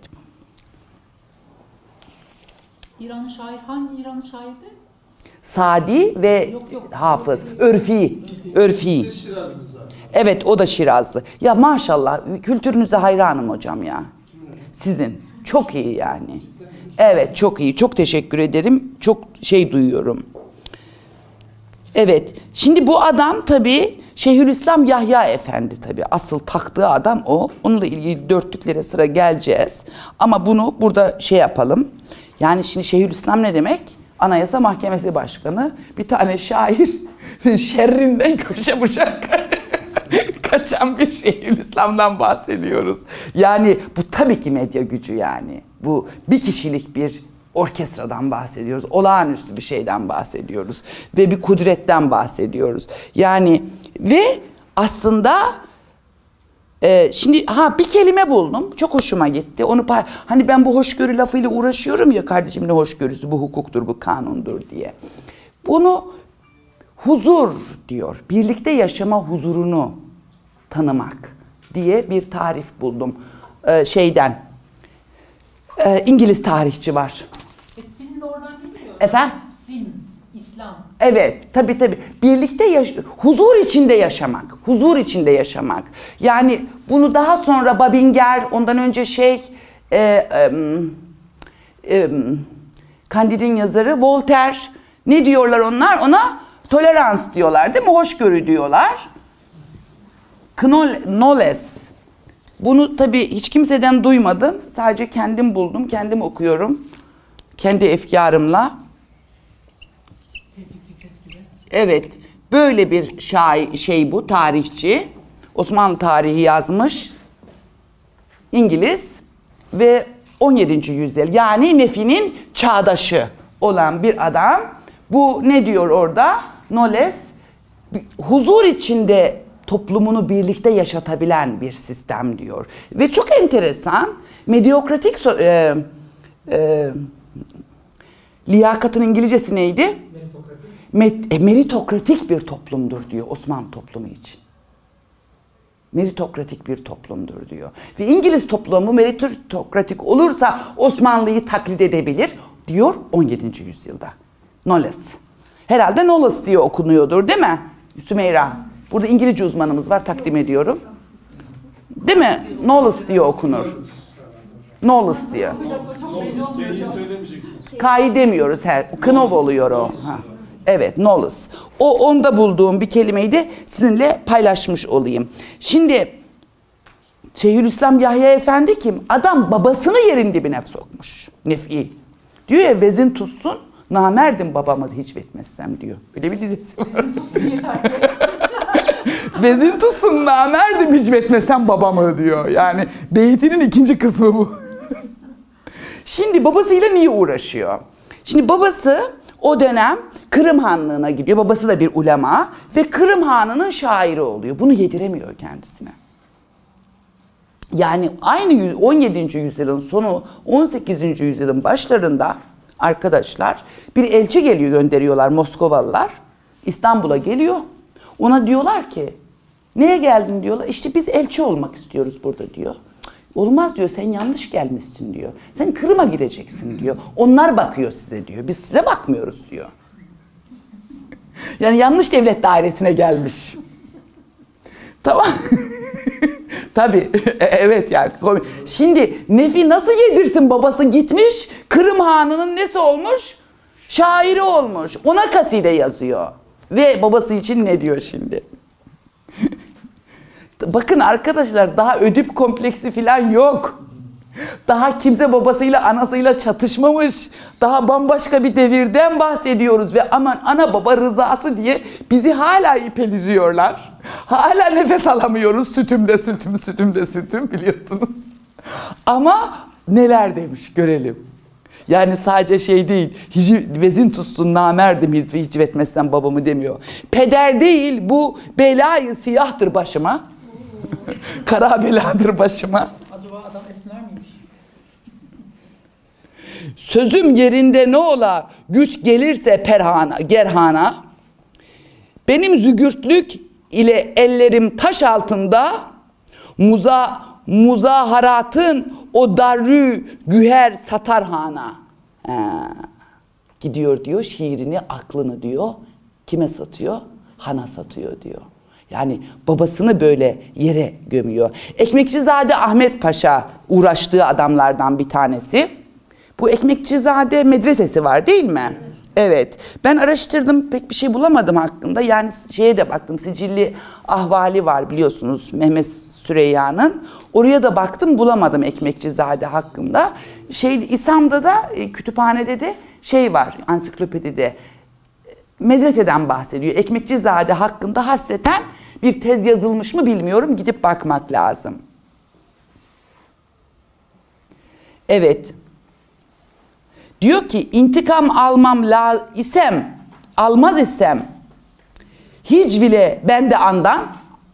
İranlı şair hangi İranlı şairdi? Sadi ve Yok. hafız. Örfi. Örfi. Şirazlı zaten. Evet o da Şirazlı. Ya maşallah kültürünüze hayranım hocam ya. Sizin. Çok iyi yani. Evet çok iyi. Çok teşekkür ederim. Çok duyuyorum. Evet. Şimdi bu adam tabii Şeyhülislam Yahya Efendi tabii. Asıl taktığı adam o. Onunla ilgili dörtlüklere sıra geleceğiz. Ama bunu burada yapalım. Yani şimdi Şeyhülislam ne demek? Anayasa Mahkemesi Başkanı. Bir tane şair şerrinden köşe bucak kaçan bir Şeyhülislam'dan bahsediyoruz. Yani bu tabii ki medya gücü yani. Bu bir kişilik bir orkestradan bahsediyoruz. Olağanüstü bir şeyden bahsediyoruz. Ve bir kudretten bahsediyoruz. Yani ve aslında şimdi bir kelime buldum. Çok hoşuma gitti. Onu hani ben bu hoşgörü lafıyla uğraşıyorum ya kardeşim ne hoşgörüsü bu hukuktur bu kanundur diye. Bunu huzur diyor. Birlikte yaşama huzurunu tanımak diye bir tarif buldum. İngiliz tarihçi var. Silm de oradan geliyor. Efendim? Silm, İslam. Evet, tabii. Birlikte huzur içinde yaşamak. Huzur içinde yaşamak. Yani bunu daha sonra Babinger, ondan önce Candid'in yazarı Voltaire Ne diyorlar onlar? Ona tolerans diyorlar değil mi? Hoşgörü diyorlar. Knowles. Bunu tabii hiç kimseden duymadım. Sadece kendim buldum, kendim okuyorum. Kendi efkarımla. Evet, böyle bir şair bu, tarihçi. Osmanlı tarihi yazmış. İngiliz ve 17. yüzyıl, yani Nefi'nin çağdaşı olan bir adam. Bu ne diyor orada? Knowles, huzur içinde toplumunu birlikte yaşatabilen bir sistem diyor. Ve çok enteresan, medyokratik liyakatın İngilizcesi neydi? Meritokratik bir toplumdur diyor Osmanlı toplumu için. Meritokratik bir toplumdur diyor. Ve İngiliz toplumu meritokratik olursa Osmanlı'yı taklit edebilir diyor 17. yüzyılda. Knowles. Herhalde Knowles diye okunuyordur değil mi Sümeyra? Burada İngilizce uzmanımız var, takdim ediyorum. Değil mi? Knowles diye okunur. Knowles diye. K'yı demiyoruz her. Knov oluyor o. Ha. Evet, Knowles. Onda bulduğum bir kelimeyi de sizinle paylaşmış olayım. Şimdi Şeyhülislam Yahya Efendi kim? Adam babasını yerin dibine sokmuş. Nefi. Diyor ya, vezin tutsun, namerdim babamı hiç etmezsem diyor. Öyle bir dizesi var. Vezin tutsun, namerdim hiç etmesem babamı diyor. Yani beytinin ikinci kısmı bu. Şimdi babasıyla niye uğraşıyor? Şimdi babası o dönem Kırım Hanlığı'na gidiyor. Babası da bir ulema ve Kırım Hanı'nın şairi oluyor. Bunu yediremiyor kendisine. Yani aynı 17. yüzyılın sonu, 18. yüzyılın başlarında arkadaşlar bir elçi geliyor, gönderiyorlar Moskovalılar. İstanbul'a geliyor. Ona diyorlar ki, neye geldin diyorlar. İşte biz elçi olmak istiyoruz burada diyor. Olmaz diyor, sen yanlış gelmişsin diyor. Sen Kırım'a gideceksin diyor. Onlar bakıyor size diyor. Biz size bakmıyoruz diyor. Yani yanlış devlet dairesine gelmiş. Tamam. Tabii. Evet yani. Şimdi Nefi nasıl yedirsin, babası gitmiş. Kırım Hanı'nın nesi olmuş? Şairi olmuş. Ona kaside yazıyor. Ve babası için ne diyor şimdi? Bakın arkadaşlar, daha ödip kompleksi falan yok. Daha kimse babasıyla anasıyla çatışmamış. Daha bambaşka bir devirden bahsediyoruz ve aman ana baba rızası diye bizi hala ipeliziyorlar. Hala nefes alamıyoruz. Sütümde sütüm, sütümde sütüm, biliyorsunuz. Ama neler demiş görelim. Yani sadece şey değil, vezin tutsun namerdim hiç etmezsem babamı demiyor. Peder değil, bu belayı siyahtır başıma. Kara beladır başıma. Acaba adam esmer miymiş? Sözüm yerinde ne ola, güç gelirse gerhana. Benim zügürtlük ile ellerim taş altında, muzaharatın o darrü güher satar hana. Gidiyor diyor, şiirini, aklını diyor, kime satıyor? Hana satıyor diyor. Yani babasını böyle yere gömüyor. Ekmekçizade Ahmet Paşa uğraştığı adamlardan bir tanesi. Bu Ekmekçizade medresesi var değil mi? Evet. Ben araştırdım, pek bir şey bulamadım hakkında. Yani şeye de baktım, sicilli ahvali var biliyorsunuz Mehmet Süreyya'nın. Oraya da baktım, bulamadım Ekmekçizade hakkında. İSAM'da da kütüphanede de şey var, ansiklopedide. Medreseden bahsediyor. Ekmekçizade hakkında hasreten bir tez yazılmış mı bilmiyorum. Gidip bakmak lazım. Evet. Diyor ki, intikam almaz isem hiç bile ben de andan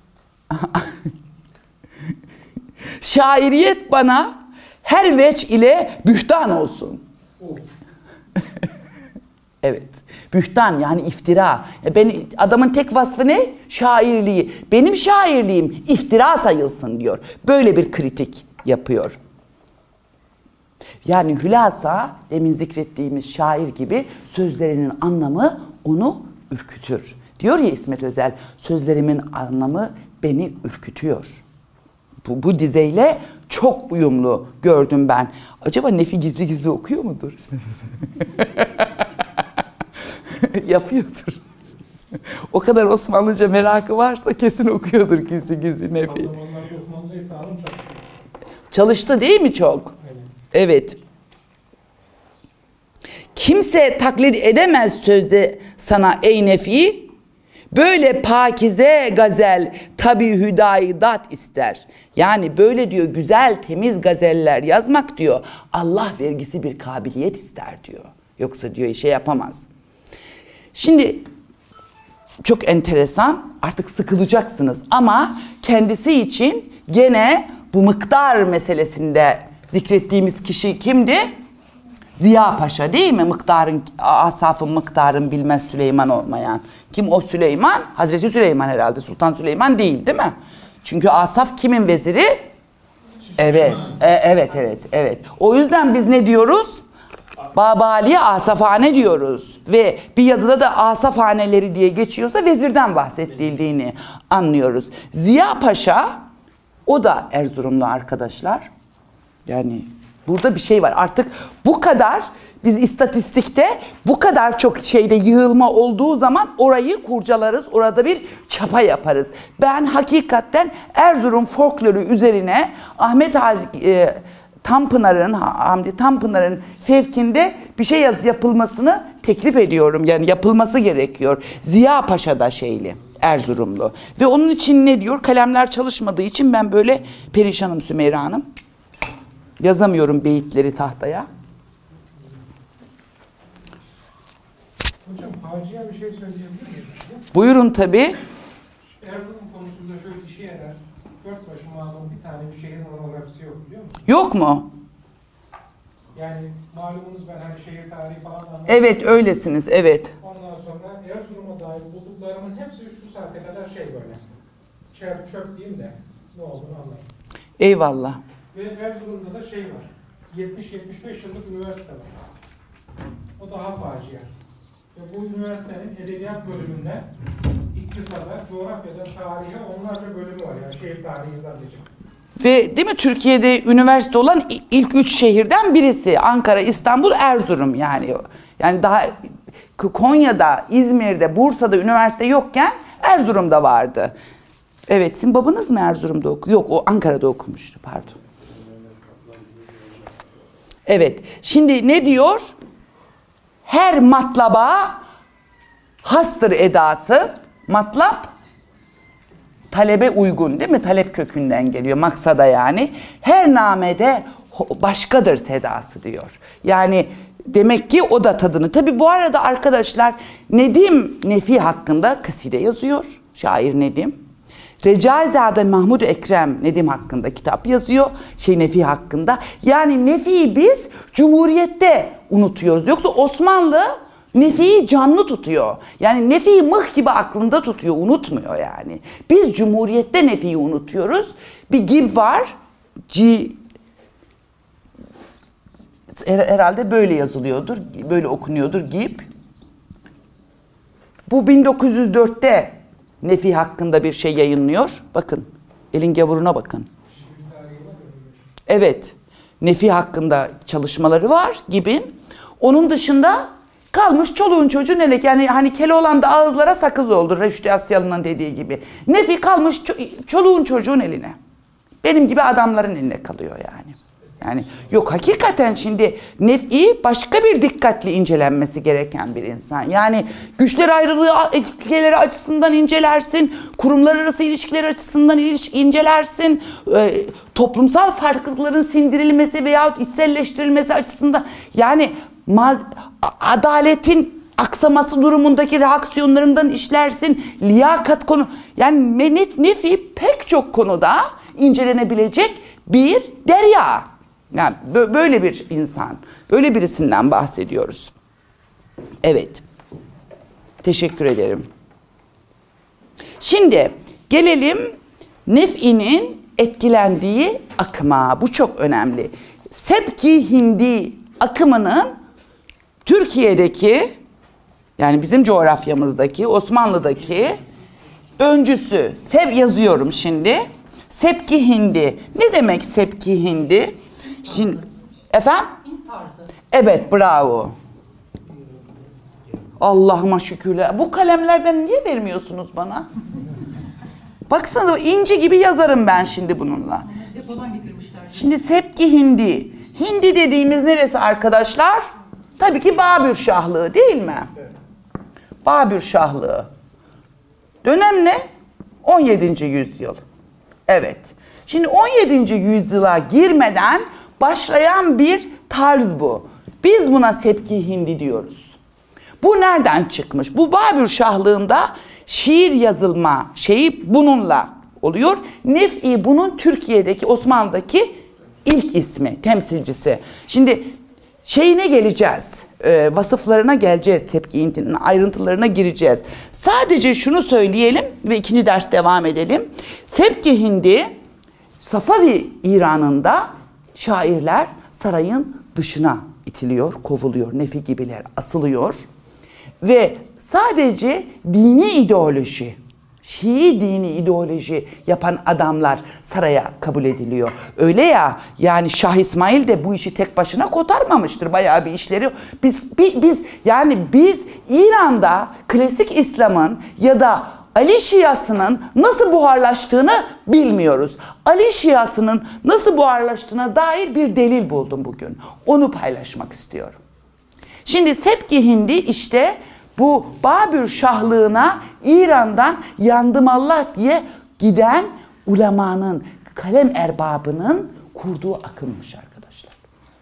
şairiyet bana her veç ile bühtan olsun. Evet. Bühtan yani iftira. Adamın tek vasfı ne? Şairliği. Benim şairliğim iftira sayılsın diyor. Böyle bir kritik yapıyor. Yani hülasa, demin zikrettiğimiz şair gibi sözlerinin anlamı onu ürkütür. Diyor ya İsmet Özel, sözlerimin anlamı beni ürkütüyor. Bu dizeyle çok uyumlu gördüm ben. Acaba Nefi gizli gizli okuyor mudur İsmet Özel? yapıyordur. O kadar Osmanlıca merakı varsa kesin okuyordur gizli gizli Nefi. O zamanlarda Osmanlıcayı sağlam çalıştı. Çalıştı değil mi çok? Aynen. Evet. Kimse taklit edemez sözde sana ey Nefi. Böyle pakize gazel tabi hüdayidat ister. Yani böyle diyor güzel temiz gazeller yazmak diyor Allah vergisi bir kabiliyet ister diyor. Yoksa diyor şey yapamaz. Şimdi çok enteresan, artık sıkılacaksınız ama kendisi için gene bu miktar meselesinde zikrettiğimiz kişi kimdi? Ziya Paşa değil mi? Miktarın, asafın miktarın bilmez Süleyman olmayan. Kim o Süleyman? Hazreti Süleyman herhalde. Sultan Süleyman değil mi? Çünkü Asaf kimin veziri? Evet, evet. O yüzden biz ne diyoruz? Babali'ye Asafhane diyoruz. Ve bir yazıda da Asafhaneleri diye geçiyorsa vezirden bahsedildiğini anlıyoruz. Ziya Paşa, o da Erzurumlu arkadaşlar. Yani burada bir şey var. Artık bu kadar biz istatistikte bu kadar çok şeyde yığılma olduğu zaman orayı kurcalarız. Orada bir çapa yaparız. Ben hakikaten Erzurum folkloru üzerine Ahmet Hamdi Tanpınar'ın fevkinde bir şey yapılmasını teklif ediyorum. Yani yapılması gerekiyor. Ziya Paşa da şeyli, Erzurumlu. Ve onun için ne diyor? Kalemler çalışmadığı için ben böyle perişanım Sümeyra Hanım. Yazamıyorum beyitleri tahtaya. Hocam Hacı'ya bir şey söyleyebilir miyim size? Buyurun tabii. Erzurum konusunda şöyle işe yarar. Dört başı malum bir tane bir şehrin monografisi yok biliyor musun? Yok mu? Yani malumunuz ben hani şehir tarihi falan anlatıyorum. Evet öylesiniz, evet. Ondan sonra Erzurum'a dair bulduklarımın hepsi şu saate kadar şey böyle. Çöp diyeyim de ne olduğunu anlayın. Eyvallah. Ve Erzurum'da da şey var. 70-75 yıllık üniversite var. O daha facia. Ve bu üniversitenin edebiyat bölümünde iktisada, coğrafyada, tarihe onlarca bölümü var. Yani şehir tarihi sadece. Ve değil mi Türkiye'de üniversite olan ilk 3 şehirden birisi. Ankara, İstanbul, Erzurum yani. Yani daha Konya'da, İzmir'de, Bursa'da üniversite yokken Erzurum'da vardı. Evet, sizin babanız mı Erzurum'da okuyor? Yok, o Ankara'da okumuştu, pardon. Evet, şimdi ne diyor? Her matlaba hastır edası. Matlap, talebe uygun değil mi? Talep kökünden geliyor, maksada yani. Her namede başkadır sedası diyor. Yani demek ki o da tadını. Tabii bu arada arkadaşlar Nedim Nefi hakkında kaside yazıyor. Şair Nedim. Recaizade Mahmud Ekrem Nedim hakkında kitap yazıyor. Nefi hakkında. Yani Nefi'yi biz Cumhuriyet'te unutuyoruz. Yoksa Osmanlı Nefi'yi canlı tutuyor. Yani Nefi'yi mıh gibi aklında tutuyor, unutmuyor yani. Biz Cumhuriyet'te Nefi'yi unutuyoruz. Bir Gib var. Herhalde böyle yazılıyordur, böyle okunuyordur Gib. Bu 1904'te Nefi hakkında bir şey yayınlıyor. Bakın, elin gavuruna bakın. Evet, Nefi hakkında çalışmaları var Gib'in. Onun dışında kalmış çoluğun çocuğun eline. Yani hani Keloğlan da ağızlara sakız oldu Reşit Asyalı'nın dediği gibi. Nefi kalmış çoluğun çocuğun eline. Benim gibi adamların eline kalıyor yani. Yani yok hakikaten şimdi Nefi başka bir dikkatli incelenmesi gereken bir insan. Yani güçler ayrılığı ilkeleri açısından incelersin, kurumlar arası ilişkiler açısından incelersin, toplumsal farklılıkların sindirilmesi veya içselleştirilmesi açısından yani adaletin aksaması durumundaki reaksiyonlarından işlersin, liyakat konu yani Nefi pek çok konuda incelenebilecek bir derya. Yani böyle bir insan, böyle birisinden bahsediyoruz. Evet, teşekkür ederim. Şimdi gelelim Nef'i'nin etkilendiği akıma. Bu çok önemli. Sebki Hindi akımının Türkiye'deki, yani bizim coğrafyamızdaki, Osmanlı'daki öncüsü. Yazıyorum şimdi. Sebki Hindi. Ne demek Sebki Hindi? Şimdi, efendim? Evet, bravo. Allah'ıma şükürler. Bu kalemlerden niye vermiyorsunuz bana? Baksana inci gibi yazarım ben şimdi bununla. Depodan getirmişler. Şimdi Sepki Hindi. Hindi dediğimiz neresi arkadaşlar? Tabii ki Babür Şahlığı değil mi? Babür Şahlığı. Dönem ne? 17. yüzyıl. Evet. Şimdi 17. yüzyıla girmeden başlayan bir tarz bu. Biz buna Sepki Hindi diyoruz. Bu nereden çıkmış? Bu Babür Şahlığında şiir yazılma şeyi bununla oluyor. Nef'i bunun Türkiye'deki, Osmanlı'daki ilk ismi, temsilcisi. Şimdi şeyine geleceğiz, vasıflarına geleceğiz, Sepki Hindi'nin ayrıntılarına gireceğiz. Sadece şunu söyleyelim ve ikinci ders devam edelim. Sepki Hindi, Safavi İran'ında şairler sarayın dışına itiliyor, kovuluyor, Nefi gibiler asılıyor. Ve sadece dini ideoloji, Şii dini ideoloji yapan adamlar saraya kabul ediliyor. Öyle ya, yani Şah İsmail de bu işi tek başına kotarmamıştır. Bayağı bir işleri. Biz İran'da klasik İslam'ın ya da Ali Şiasının nasıl buharlaştığını bilmiyoruz. Ali Şiasının nasıl buharlaştığına dair bir delil buldum bugün. Onu paylaşmak istiyorum. Şimdi Sepki Hindi işte bu Babür Şahlığına İran'dan yandım Allah diye giden ulemanın, kalem erbabının kurduğu akımmış arkadaşlar.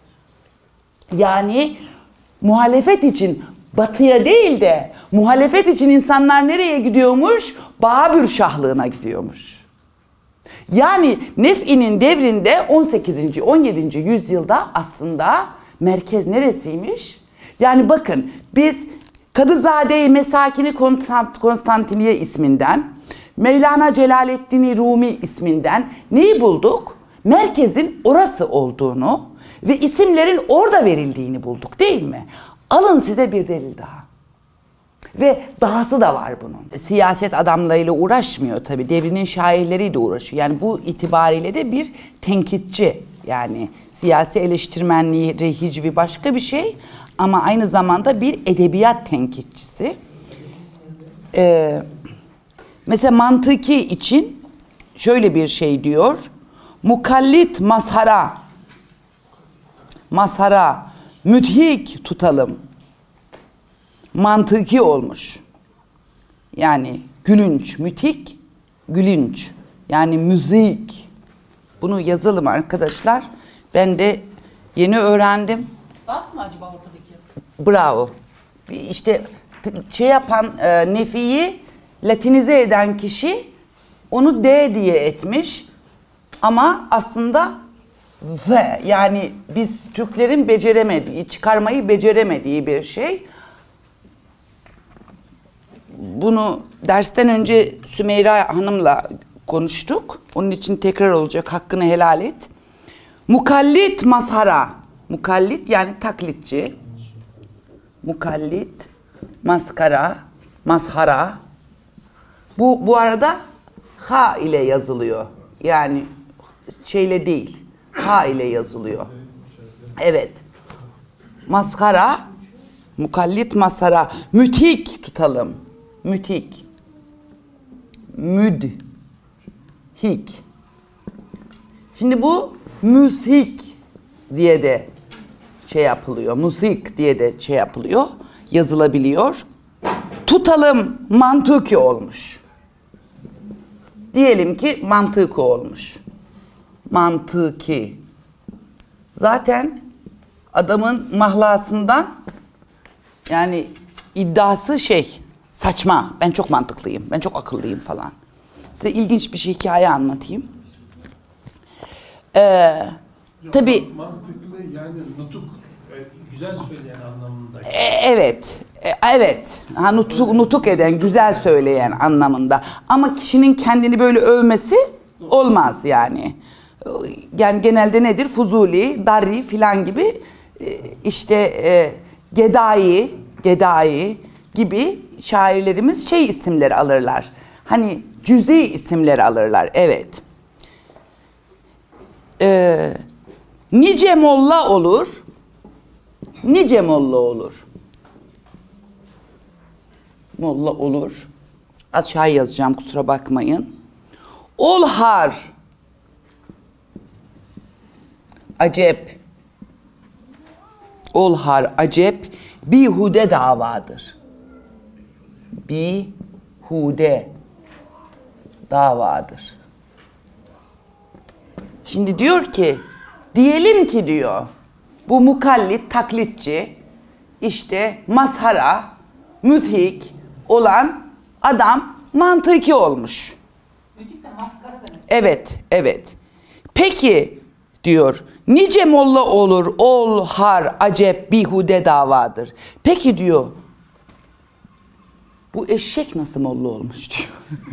Yani muhalefet için batıya değil de muhalefet için insanlar nereye gidiyormuş? Babür Şahlığına gidiyormuş. Yani Nef'i'nin devrinde 18. 17. yüzyılda aslında merkez neresiymiş? Yani bakın biz Kadızade-i Mesakini Konstantiniye isminden, Mevlana Celaleddin Rumi isminden neyi bulduk? Merkezin orası olduğunu ve isimlerin orada verildiğini bulduk değil mi? Alın size bir delil daha. Ve dahası da var bunun. Siyaset adamlarıyla uğraşmıyor tabii. Devrinin şairleriyle uğraşıyor. Yani bu itibariyle de bir tenkitçi. Yani siyasi eleştirmenliği, hicvi başka bir şey. Ama aynı zamanda bir edebiyat tenkitçisi. Mesela mantıki için şöyle bir şey diyor. Mukallit mazhara, müthik tutalım. Mantıki olmuş. Yani gülünç, müthik, gülünç. Yani müzik. Bunu yazalım arkadaşlar. Ben de yeni öğrendim. Dat mı acaba ortadaki? Bravo. İşte şey yapan Nefi'yi Latinize eden kişi onu D diye etmiş. Ama aslında V, yani biz Türklerin beceremediği, çıkarmayı beceremediği bir şey. Bunu dersten önce Sümeyra Hanım'la konuştuk. Onun için tekrar olacak, hakkını helal et. Mukallit mazhara. Mukallit yani taklitçi. Mukallit, mazhara. Bu arada ha ile yazılıyor. Yani şeyle değil. Ha ile yazılıyor. Evet. Maskara, mukallit mazhara. Müthik tutalım. Müthik. Müdhik. Şimdi bu müzik diye de şey yapılıyor. Müzik diye de şey yapılıyor. Yazılabiliyor. Tutalım mantıki olmuş. Diyelim ki mantıki olmuş. Mantıki. Zaten adamın mahlasından yani iddiası şey saçma. Ben çok mantıklıyım. Ben çok akıllıyım falan. Size ilginç bir hikaye anlatayım. Tabii. Mantıklı yani nutuk, güzel söyleyen anlamında. Evet. Evet. Ha, nutuk eden, güzel söyleyen anlamında. Ama kişinin kendini böyle övmesi olmaz yani. Yani genelde nedir? Fuzuli, Darri filan gibi işte Gedai gibi şairlerimiz şey isimleri alırlar. Hani cüzi isimleri alırlar. Evet. Nice molla olur. Nice molla olur. molla olur. Aşağı yazacağım, kusura bakmayın. Ol har acep, ol har acep bihude davadır. Bihude davadır. Şimdi diyor ki, diyelim ki diyor, bu mukallit, taklitçi, işte mazhara, müthik olan adam mantıki olmuş. Müzik de maskara demek. Evet, evet. Peki diyor, nice molla olur, ol har acep bihude davadır. Peki diyor, bu eşek nasıl molla olmuş diyor.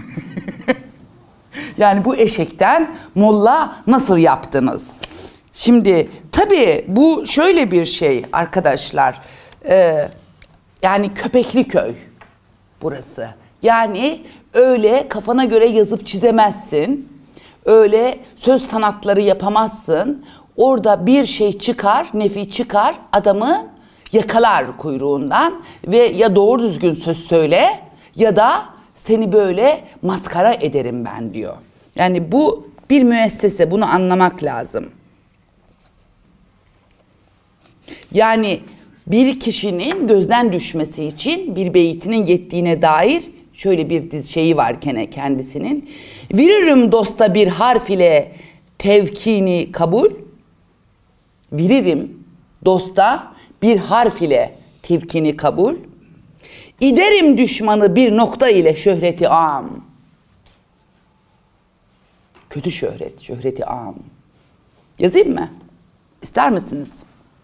Yani bu eşekten molla nasıl yaptınız? Şimdi tabii bu şöyle bir şey arkadaşlar. Yani köpekli köy burası. Yani öyle kafana göre yazıp çizemezsin. Öyle söz sanatları yapamazsın. Orada bir şey çıkar, nefi çıkar, adamı yakalar kuyruğundan ve ya doğru düzgün söz söyle ya da seni böyle maskara ederim ben diyor. Yani bu bir müessese, bunu anlamak lazım. Yani bir kişinin gözden düşmesi için bir beytinin yettiğine dair şöyle bir şeyi var gene kendisinin. Veririm dosta bir harf ile tevkini kabul. Veririm dosta bir harf ile tevkini kabul. İderim düşmanı bir nokta ile şöhreti am. Kötü şöhret, şöhreti am. Yazayım mı? İster misiniz?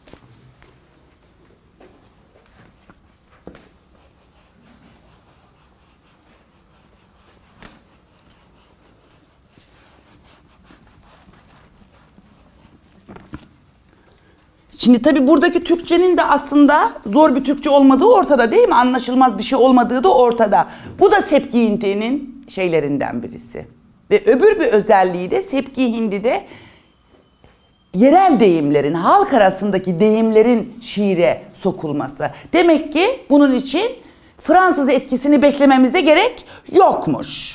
Şimdi tabii buradaki Türkçenin de aslında zor bir Türkçe olmadığı ortada değil mi? Anlaşılmaz bir şey olmadığı da ortada. Bu da Sepki Hindi'nin şeylerinden birisi. Ve öbür bir özelliği de Sepki Hindi'de yerel deyimlerin, halk arasındaki deyimlerin şiire sokulması. Demek ki bunun için Fransız etkisini beklememize gerek yokmuş.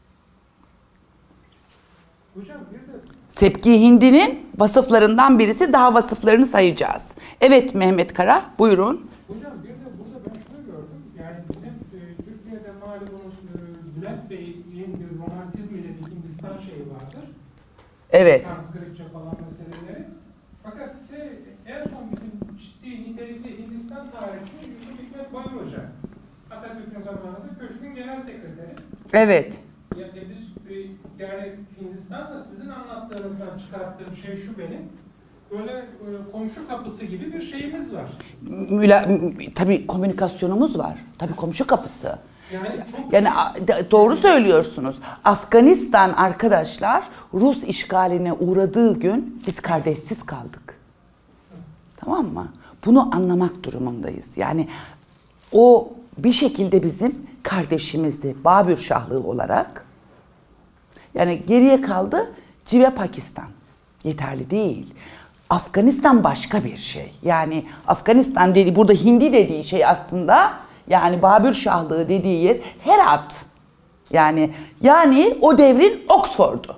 Hocam bir de Sepki Hindi'nin vasıflarından birisi, daha vasıflarını sayacağız. Evet Mehmet Kara, buyurun. hocam bir de burada ben şunu gördüm. Yani bizim Türkiye'de malumunuz Bülent Bey'in bir romantizmiyle bir Hindistan şeyi vardır. Evet. Sanskritçe falan meseleleri. Fakat en son bizim ciddi nitelikli Hindistan tarihçi Yusuf Hikmet Bayır Hoca. Atatürk'ün zamanında köşkün genel sekreteri. Evet. Yani Hindistan'da sizin anlattığınızdan çıkarttığım şey şu benim. Böyle komşu kapısı gibi bir şeyimiz var. Tabii komünikasyonumuz var. Tabii komşu kapısı. Yani Doğru söylüyorsunuz. Afganistan arkadaşlar Rus işgaline uğradığı gün biz kardeşsiz kaldık. Tamam mı? Bunu anlamak durumundayız. Yani o bir şekilde bizim kardeşimizdi Babür Şahlığı olarak. Yani geriye kaldı Cive Pakistan. Yeterli değil. Afganistan başka bir şey. Yani Afganistan dediği, burada Hindi dediği şey aslında, yani Babür Şahlığı dediği yer Herat. Yani o devrin Oxford'u.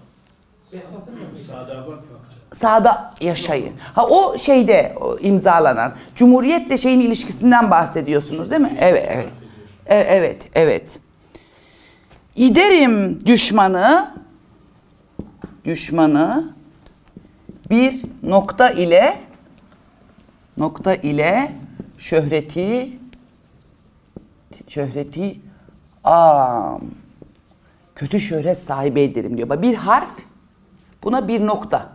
Sağda yaşayın. O şeyde imzalanan Cumhuriyet'le şeyin ilişkisinden bahsediyorsunuz değil mi? Evet. Evet. İderim düşmanı bir nokta ile şöhreti am. Kötü şöhret sahibi ederim diyor. Bir harf, buna bir nokta.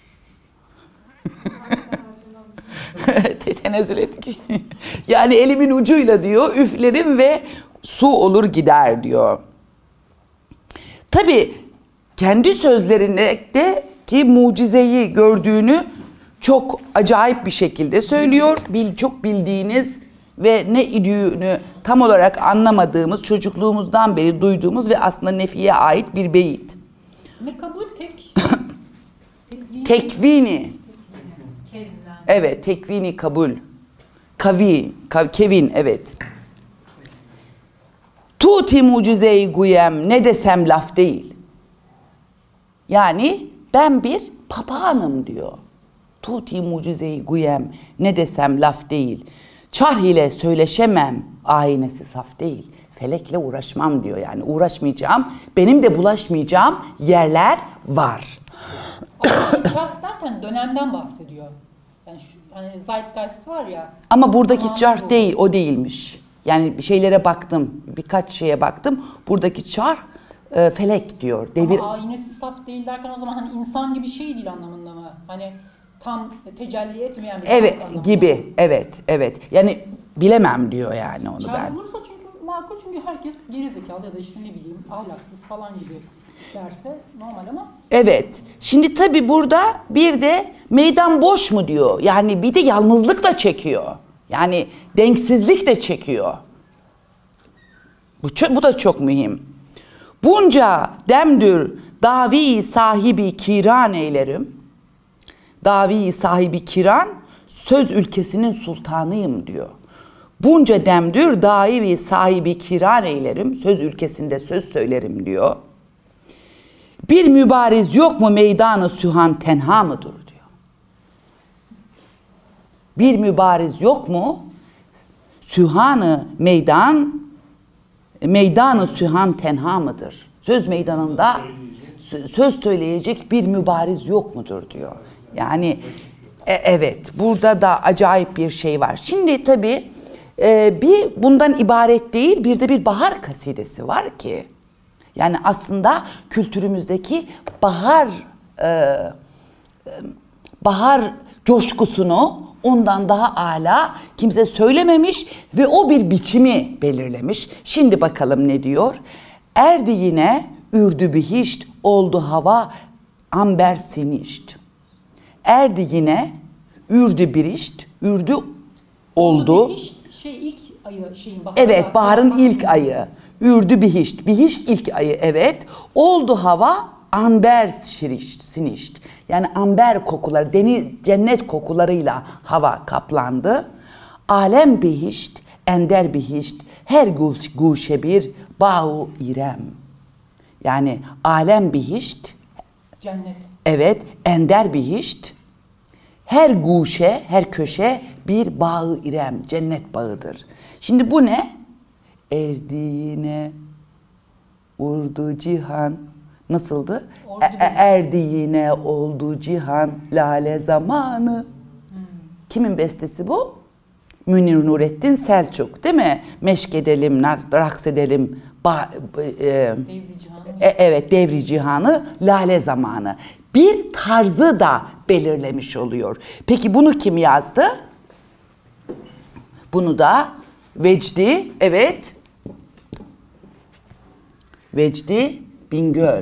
Tenezzül ettik. Yani elimin ucuyla diyor üflerim ve su olur gider diyor. Tabii kendi sözlerindeki mucizeyi gördüğünü çok acayip bir şekilde söylüyor. Çok bildiğiniz ve ne idüğünü tam olarak anlamadığımız, çocukluğumuzdan beri duyduğumuz ve aslında Nefi'ye ait bir beyit. Ne kabul Tekvini. Evet, tekvini kabul. Kevin, evet. Tuti mucize-i güyem ne desem laf değil. Yani ben bir papağanım diyor. Tuti mucize-i güyem ne desem laf değil. Çarh ile söyleşemem aynesi saf değil. Felekle uğraşmam diyor, yani uğraşmayacağım. Benim de bulaşmayacağım yerler var. Çarh derken dönemden bahsediyor. Yani şu, hani Zeitgeist var ya. Ama buradaki çarh değil, o değilmiş. Yani bir şeylere baktım, birkaç şeye baktım. Buradaki çarh felek diyor. Devir. Ama aynesi saf değil derken o zaman hani insan gibi şey değil anlamında mı? Hani tam tecelli etmeyen bir Evet anlamında. gibi, evet. Yani bilemem diyor yani onu ben. Çağrılırsa çünkü makul, çünkü herkes gerizekalı ya da işte ne bileyim ahlaksız falan gibi derse normal ama. Evet. Şimdi tabii burada bir de meydan boş mu diyor. Yani bir de yalnızlık da çekiyor. Yani denksizlik de çekiyor. Bu da çok mühim. Bunca demdür davi sahibi kiran eylerim. Davi sahibi kiran, söz ülkesinin sultanıyım diyor. Bunca demdür davi sahibi kiran eylerim. Söz ülkesinde söz söylerim diyor. Bir mübariz yok mu meydanı sühan tenha mıdır diyor. Bir mübariz yok mu? Sühanı meydanı sühan tenha mıdır? Söz meydanında söz söyleyecek bir mübariz yok mudur diyor. Yani evet, burada da acayip bir şey var. Şimdi tabii bir bundan ibaret değil, bir de bir bahar kasidesi var ki. Yani aslında kültürümüzdeki bahar coşkusunu ondan daha âlâ kimse söylememiş ve o bir biçimi belirlemiş. Şimdi bakalım ne diyor? Erdi yine ürdü bihişt oldu hava amber sinişt. Erdi yine ürdü birişt, ürdü oldu. İlk ayı şeyin bahar. Evet, baharın ilk ayı. Ürdü bihişt. Bihişt ilk ayı, evet. Oldu hava amber sinişt. Yani amber kokuları, deniz, cennet kokularıyla hava kaplandı. Alem bihişt, ender bihişt, her guşe bir bağu irem. Yani alem bihişt. Cennet. Evet, ender bihişt. Her guşe, her köşe bir bağı irem, cennet bağıdır. Şimdi bu ne? Erdiğine urdu cihan. Nasıldı? Erdiğine oldu cihan, lale zamanı. Kimin bestesi bu? Münir Nurettin Selçuk, değil mi? Meşk edelim, raks edelim. Devri cihanı. Evet, devri cihanı, lale zamanı. Bir tarzı da belirlemiş oluyor. Peki bunu kim yazdı? Bunu da Vecdi, evet. Vecdi Bingöl.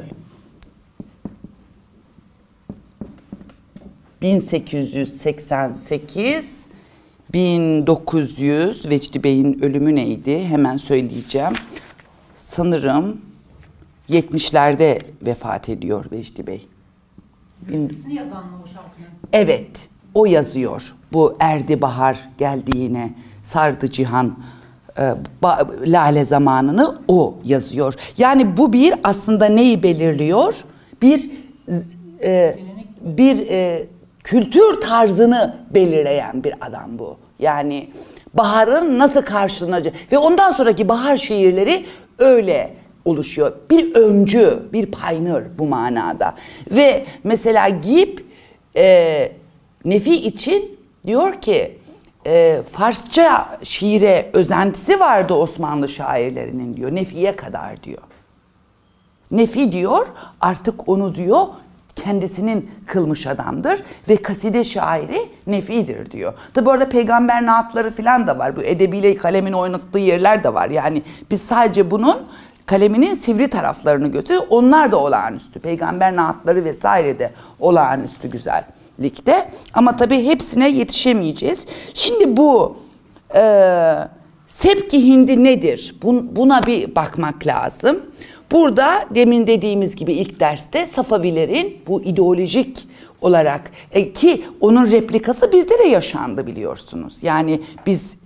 1888 1900, Vecdi Bey'in ölümü neydi? Hemen söyleyeceğim. Sanırım 70'lerde vefat ediyor Vecdi Bey. Ne yazan mı o şarkının? Evet, o yazıyor. Bu erdi bahar geldi yine, sardı cihan, lale zamanını o yazıyor. Yani bu bir aslında neyi belirliyor? Bir kültür tarzını belirleyen bir adam bu. Yani baharın nasıl karşılanacağı ve ondan sonraki bahar şiirleri öyle oluşuyor. Bir öncü, bir pioneer bu manada. Ve mesela Gip Nefi için diyor ki Farsça şiire özentisi vardı Osmanlı şairlerinin diyor. Nefi'ye kadar diyor. Nefi diyor artık onu diyor kendisinin kılmış adamdır ve kaside şairi Nefi'dir diyor. Tabi orada peygamber naatları falan da var. Bu edebiyle kalemin oynattığı yerler de var. Yani biz sadece bunun kaleminin sivri taraflarını götürüyor. Onlar da olağanüstü. Peygamber naatları vesaire de olağanüstü güzellikte. Ama tabii hepsine yetişemeyeceğiz. Şimdi bu Sepki Hindi nedir? Buna bir bakmak lazım. Burada demin dediğimiz gibi ilk derste Safavilerin bu ideolojik olarak ki onun replikası bizde de yaşandı biliyorsunuz. Yani biz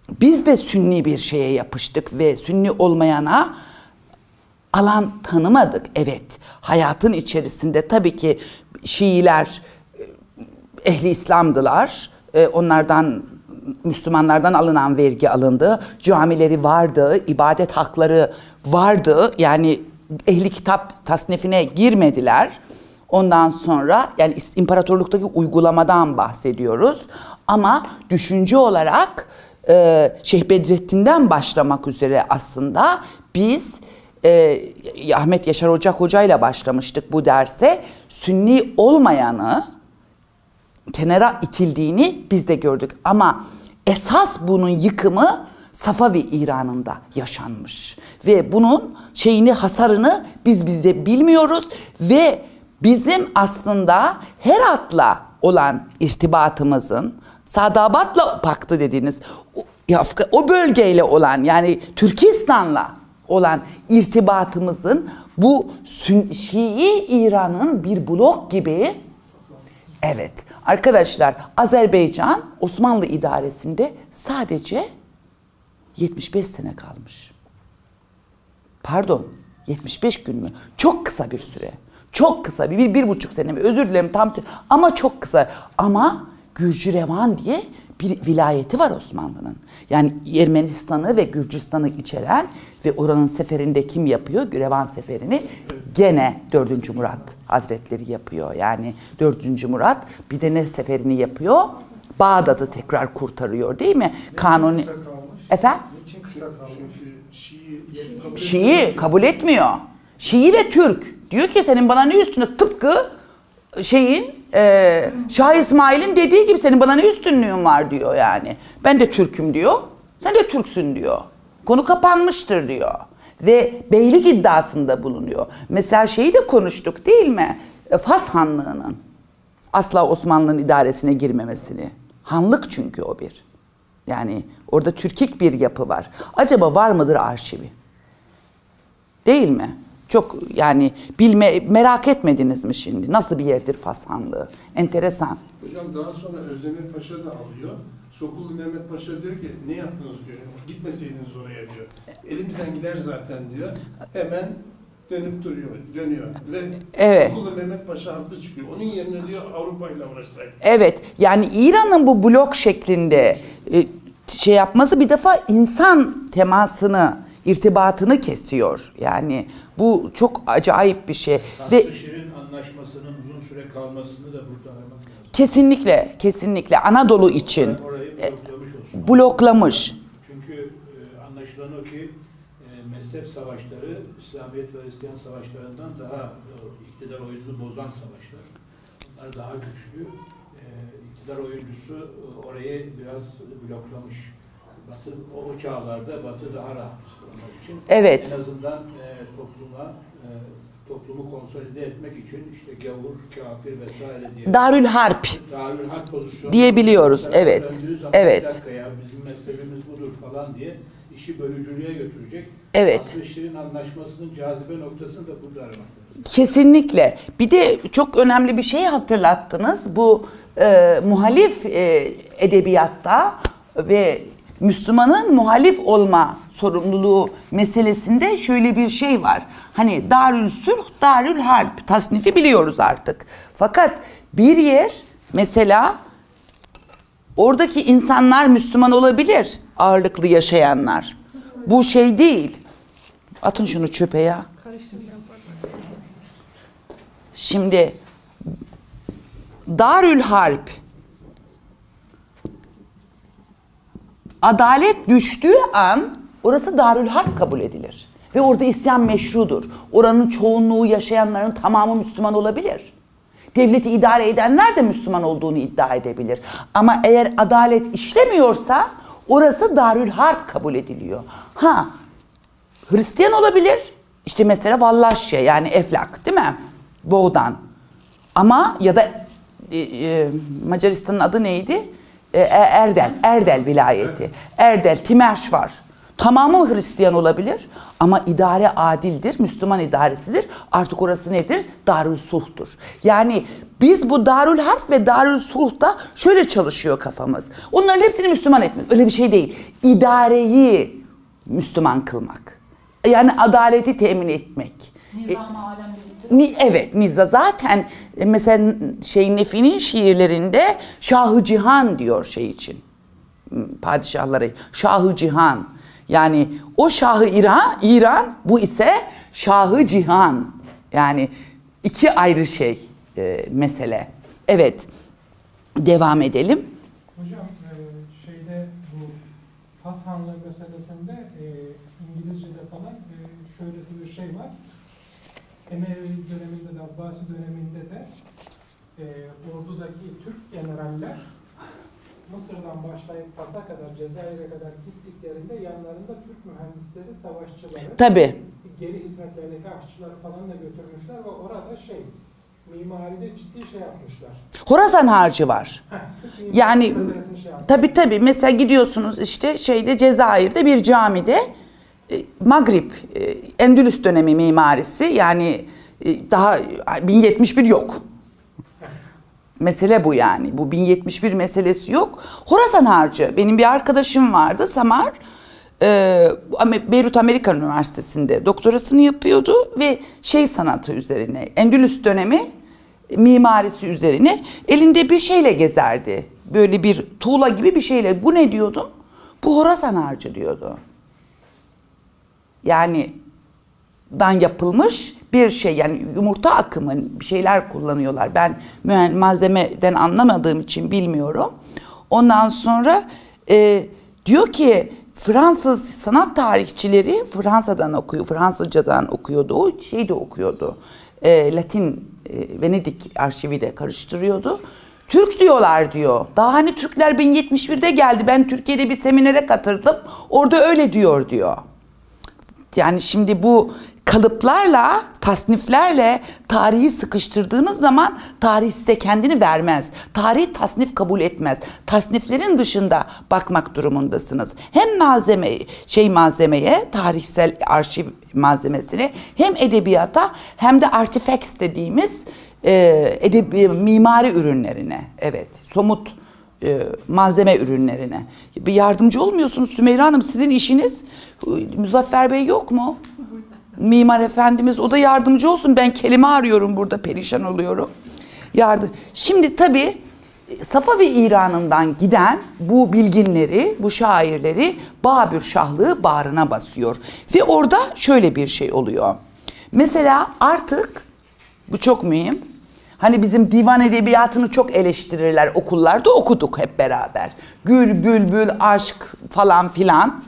biz de Sünni bir şeye yapıştık ve Sünni olmayana alan tanımadık. Evet, hayatın içerisinde tabii ki Şiiler ehli İslam'dılar. Onlardan, Müslümanlardan alınan vergi alındı. Camileri vardı, ibadet hakları vardı. Yani ehli kitap tasnifine girmediler. Ondan sonra yani imparatorluktaki uygulamadan bahsediyoruz. Ama düşünce olarak Şeyh Bedrettin'den başlamak üzere aslında biz Ahmet Yaşar Ocak Hoca ile başlamıştık bu derse. Sünni olmayanı kenara itildiğini biz de gördük. Ama esas bunun yıkımı Safavi İran'ında yaşanmış. Ve bunun hasarını biz bize bilmiyoruz ve bizim aslında Herat'la olan irtibatımızın, Sadabat'la paktı dediğiniz o bölgeyle olan yani Türkistan'la olan irtibatımızın bu Şii İran'ın bir blok gibi. Evet arkadaşlar, Azerbaycan Osmanlı idaresinde sadece 75 sene kalmış. Pardon, 75 gün mü? Çok kısa bir süre. Çok kısa, bir buçuk sene mi? Özür dilerim ama çok kısa. Ama Gürcürevan diye bir vilayeti var Osmanlı'nın. Yani Ermenistan'ı ve Gürcistan'ı içeren ve oranın seferinde kim yapıyor? Revan seferini gene 4. Murat Hazretleri yapıyor. Yani 4. Murat bir de ne seferini yapıyor? Bağdat'ı tekrar kurtarıyor değil mi? Kanuni. Efendim? Şii kabul etmiyor. Şii ve Türk. Diyor ki senin bana ne üstüne, tıpkı Şah İsmail'in dediği gibi senin bana ne üstünlüğün var diyor yani. Ben de Türk'üm diyor. Sen de Türksün diyor. Konu kapanmıştır diyor. Ve beylik iddiasında bulunuyor. Mesela de konuştuk değil mi? Fas Hanlığı'nın asla Osmanlı'nın idaresine girmemesini. Hanlık çünkü o bir. Yani orada Türkik bir yapı var. Acaba var mıdır arşivi? Değil mi? Çok yani merak etmediniz mi şimdi? Nasıl bir yerdir Fas Hanlığı? Enteresan. Hocam daha sonra Özdemir Paşa da alıyor. Sokullu Mehmet Paşa diyor ki ne yaptınız diyor. Gitmeseydiniz oraya diyor. Elimizden gider zaten diyor. Hemen dönüyor. Ve evet. Sokullu Mehmet Paşa haklı çıkıyor. Onun yerine diyor Avrupa ile uğraşsaydı. Evet. Yani İran'ın bu blok şeklinde yapması bir defa insan temasını, irtibatını kesiyor. Yani bu çok acayip bir şey. Şirin anlaşmasının uzun süre kalmasını da burada aramak lazım. Kesinlikle Anadolu için bloklamış. Çünkü anlaşılan o ki mezhep savaşları İslamiyet ve Hristiyan savaşlarından daha iktidar oyununu bozan savaşlar. Bunlar daha güçlü. İktidar oyuncusu orayı biraz bloklamış. Batı o çağlarda Batı daha rahat olmak için. Evet. En azından toplumu konsolide etmek için işte gavur, kafir vesaire diye Darül Harp pozisyonu diyebiliyoruz. Evet. Evet. Ya bizim mezhebimiz budur falan diye işi bölücülüğe götürecek. Evet. Asr-ı anlaşmasının cazibe noktasını da burada aramak lazım. Kesinlikle. Bir de çok önemli bir şeyi hatırlattınız. Bu muhalif edebiyatta ve Müslümanın muhalif olma sorumluluğu meselesinde şöyle bir şey var. Hani Darül Sülh, Darül Harp tasnifi biliyoruz artık. Fakat bir yer mesela oradaki insanlar Müslüman olabilir, ağırlıklı yaşayanlar. Bu değil. Atın şunu çöpe ya. Şimdi Darül Harp adalet düştüğü an orası Darül Harp kabul edilir. Ve orada isyan meşrudur. Oranın çoğunluğu yaşayanların tamamı Müslüman olabilir. Devleti idare edenler de Müslüman olduğunu iddia edebilir. Ama eğer adalet işlemiyorsa orası Darül Harp kabul ediliyor. Hristiyan olabilir. İşte mesela Vallaşya yani Eflak değil mi? Boğdan. Ama ya da Macaristan'ın adı neydi? Erdel vilayeti. Erdel, Timerş var. Tamamı Hristiyan olabilir ama idare adildir, Müslüman idaresidir. Artık orası nedir? Darül Sulh'tur. Yani biz bu Darül Harp ve Darül Sulh'ta şöyle çalışıyor kafamız. Onların hepsini Müslüman etmek. Öyle bir şey değil. İdareyi Müslüman kılmak. Yani adaleti temin etmek. Nizam-ı alemde Evet, Nizza zaten mesela Nefi'nin şiirlerinde Şahı Cihan diyor şey için. Padişahları Şahı Cihan. Yani o Şahı İran, bu ise Şahı Cihan. Yani iki ayrı şey mesele. Evet, devam edelim. Hocam şeyde bu Fas Hanlığı meselesinde İngilizce'de falan şöyle bir şey var. Emevi döneminde de Abbasi döneminde de ordudaki Türk generaller Mısır'dan başlayıp Fas'a kadar, Cezayir'e kadar gittiklerinde yanlarında Türk mühendisleri, savaşçıları, Tabii. geri hizmetlerindeki aşçıları falan da götürmüşler ve orada mimaride ciddi şey yapmışlar. Horasan harcı var. Yani Şey tabii mesela gidiyorsunuz işte Cezayir'de bir camide Magrib, Endülüs dönemi mimarisi yani daha 1071 yok. Mesele bu yani. Bu 1071 meselesi yok. Horasan harcı. Benim bir arkadaşım vardı Samar. Beyrut Amerikan Üniversitesi'nde doktorasını yapıyordu ve sanatı üzerine, Endülüs dönemi mimarisi üzerine elinde bir şeyle gezerdi. Böyle bir tuğla gibi bir şeyle. Bu ne diyordum? Bu Horasan harcı diyordu. Yani dan yapılmış bir şey, yani yumurta akımı bir şeyler kullanıyorlar. Ben malzemeden anlamadığım için bilmiyorum. Ondan sonra diyor ki Fransız sanat tarihçileri Fransızcadan okuyordu. O de okuyordu. Latin Venedik arşivi de karıştırıyordu. Türk diyorlar diyor. Daha hani Türkler 1071'de geldi. Ben Türkiye'de bir seminere katıldım. Orada öyle diyor. Yani şimdi bu kalıplarla, tasniflerle tarihi sıkıştırdığınız zaman tarih size kendini vermez. Tarih tasnif kabul etmez. Tasniflerin dışında bakmak durumundasınız. Hem malzemeye, tarihsel arşiv malzemesine, hem edebiyata, hem de artifacts dediğimiz mimari ürünlerine. Evet, somut malzeme ürünlerine. Bir yardımcı olmuyorsunuz Sümeyra Hanım. Sizin işiniz, Muzaffer Bey yok mu? Mimar efendimiz, o da yardımcı olsun. Ben kelime arıyorum burada, perişan oluyorum. Şimdi tabii Safavi İran'ından giden bu bilginleri, bu şairleri Babür Şahlığı bağrına basıyor. Ve orada şöyle bir şey oluyor. Mesela artık, bu çok mühim, hani bizim divan edebiyatını çok eleştirirler, okullarda okuduk hep beraber. Gül, bülbül, aşk falan filan.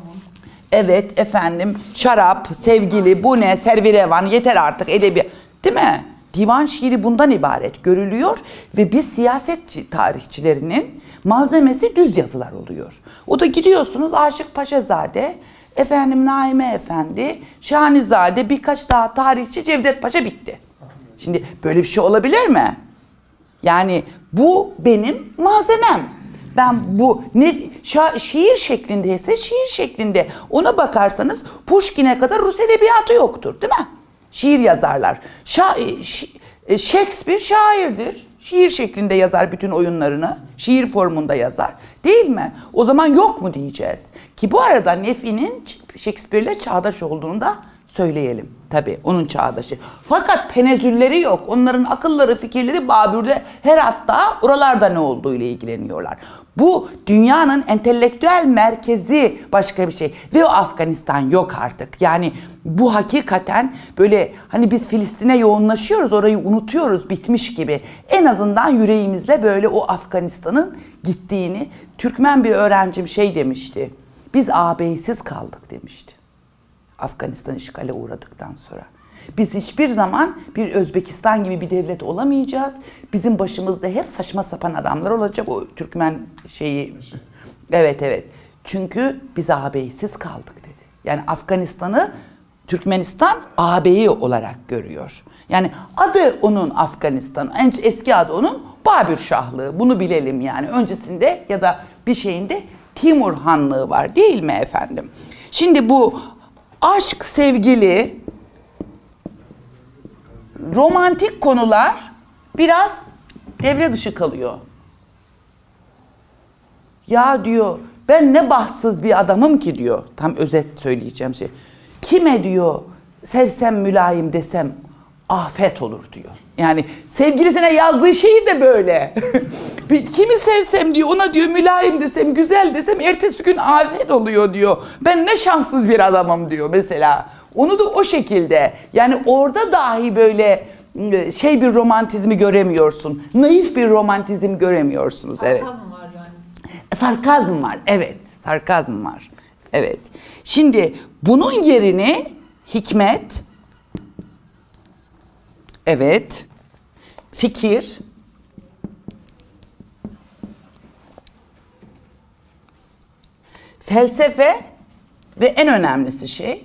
Evet efendim, şarap, sevgili, bu ne, servirevan, yeter artık edebiyat. Değil mi? Divan şiiri bundan ibaret görülüyor ve biz siyaset tarihçilerinin malzemesi düz yazılar oluyor. O da gidiyorsunuz Aşık Paşazade, efendim Naime Efendi, Şahanizade, birkaç daha tarihçi, Cevdet Paşa, bitti. Şimdi böyle bir şey olabilir mi? Yani bu benim malzemem. Ben bu şiir şeklindeyse şiir şeklinde. Ona bakarsanız Pushkin'e kadar Rus edebiyatı yoktur, değil mi? Şiir yazarlar. Shakespeare şairdir. Şiir şeklinde yazar bütün oyunlarını. Şiir formunda yazar. Değil mi? O zaman yok mu diyeceğiz. Ki bu arada Nefi'nin Shakespeare'le çağdaş olduğunu da söyleyelim. Tabii onun çağdaşı. Fakat tenezzülleri yok. Onların akılları, fikirleri Babür'de, Herat'ta, oralarda ne olduğu ile ilgileniyorlar. Bu dünyanın entelektüel merkezi başka bir şey. Ve o Afganistan yok artık. Yani bu hakikaten böyle, hani biz Filistin'e yoğunlaşıyoruz, orayı unutuyoruz, bitmiş gibi. En azından yüreğimizle böyle o Afganistan'ın gittiğini, Türkmen bir öğrencim demişti. Biz ağabeysiz kaldık demişti. Afganistan işgale uğradıktan sonra. Biz hiçbir zaman bir Özbekistan gibi bir devlet olamayacağız. Bizim başımızda hep saçma sapan adamlar olacak. O Türkmen Evet. Çünkü biz ağabeysiz kaldık dedi. Yani Afganistan'ı Türkmenistan ağabeyi olarak görüyor. Yani adı onun Afganistan. En eski adı onun Babür Şahlığı. Bunu bilelim yani. Öncesinde ya da bir şeyinde Timur Hanlığı var değil mi efendim? Şimdi bu aşk, sevgili, romantik konular biraz devre dışı kalıyor. Ya diyor, ben ne bahtsız bir adamım ki diyor. Tam özet söyleyeceğim şey. Kime diyor sevsem mülayim desem afet olur diyor. Yani sevgilisine yazdığı şiir de böyle. Kimi sevsem diyor, ona diyor mülayim desem, güzel desem ertesi gün afet oluyor diyor. Ben ne şanssız bir adamım diyor mesela. Onu da o şekilde. Yani orada dahi böyle şey bir romantizmi göremiyorsun. Naif bir romantizm göremiyorsunuz. Evet. Sarkazm var yani. Sarkazm var. Evet. Sarkazm var. Evet. Şimdi bunun yerini hikmet, evet, fikir, felsefe ve en önemlisi şey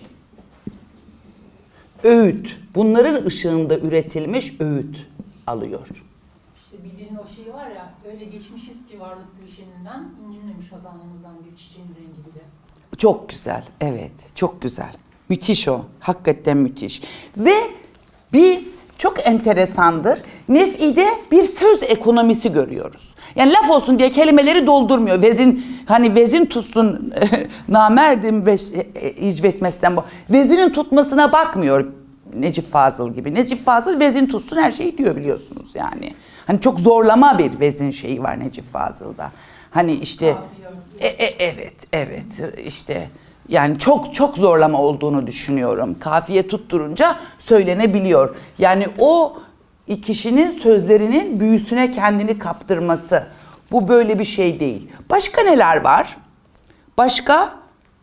öğüt. Bunların ışığında üretilmiş öğüt alıyor. İşte bir dilin o şeyi var ya, öyle geçmişiz ki varlık gülşeninden, incinmemiş hazanımızdan bir çiçeğin rengi bile. Çok güzel, evet, çok güzel. Müthiş o, hakikaten müthiş. Ve biz, çok enteresandır, Nef'i'de bir söz ekonomisi görüyoruz. Yani laf olsun diye kelimeleri doldurmuyor. Vezin, hani vezin tutsun namerdim ve icvetmezsen bu. Vezinin tutmasına bakmıyor Necip Fazıl gibi. Necip Fazıl vezin tutsun her şeyi diyor biliyorsunuz yani. Hani çok zorlama bir vezin şeyi var Necip Fazıl'da. Hani işte evet işte yani çok zorlama olduğunu düşünüyorum. Kafiye tutturunca söylenebiliyor. Yani o kişinin sözlerinin büyüsüne kendini kaptırması. Bu böyle bir şey değil. Başka neler var? Başka?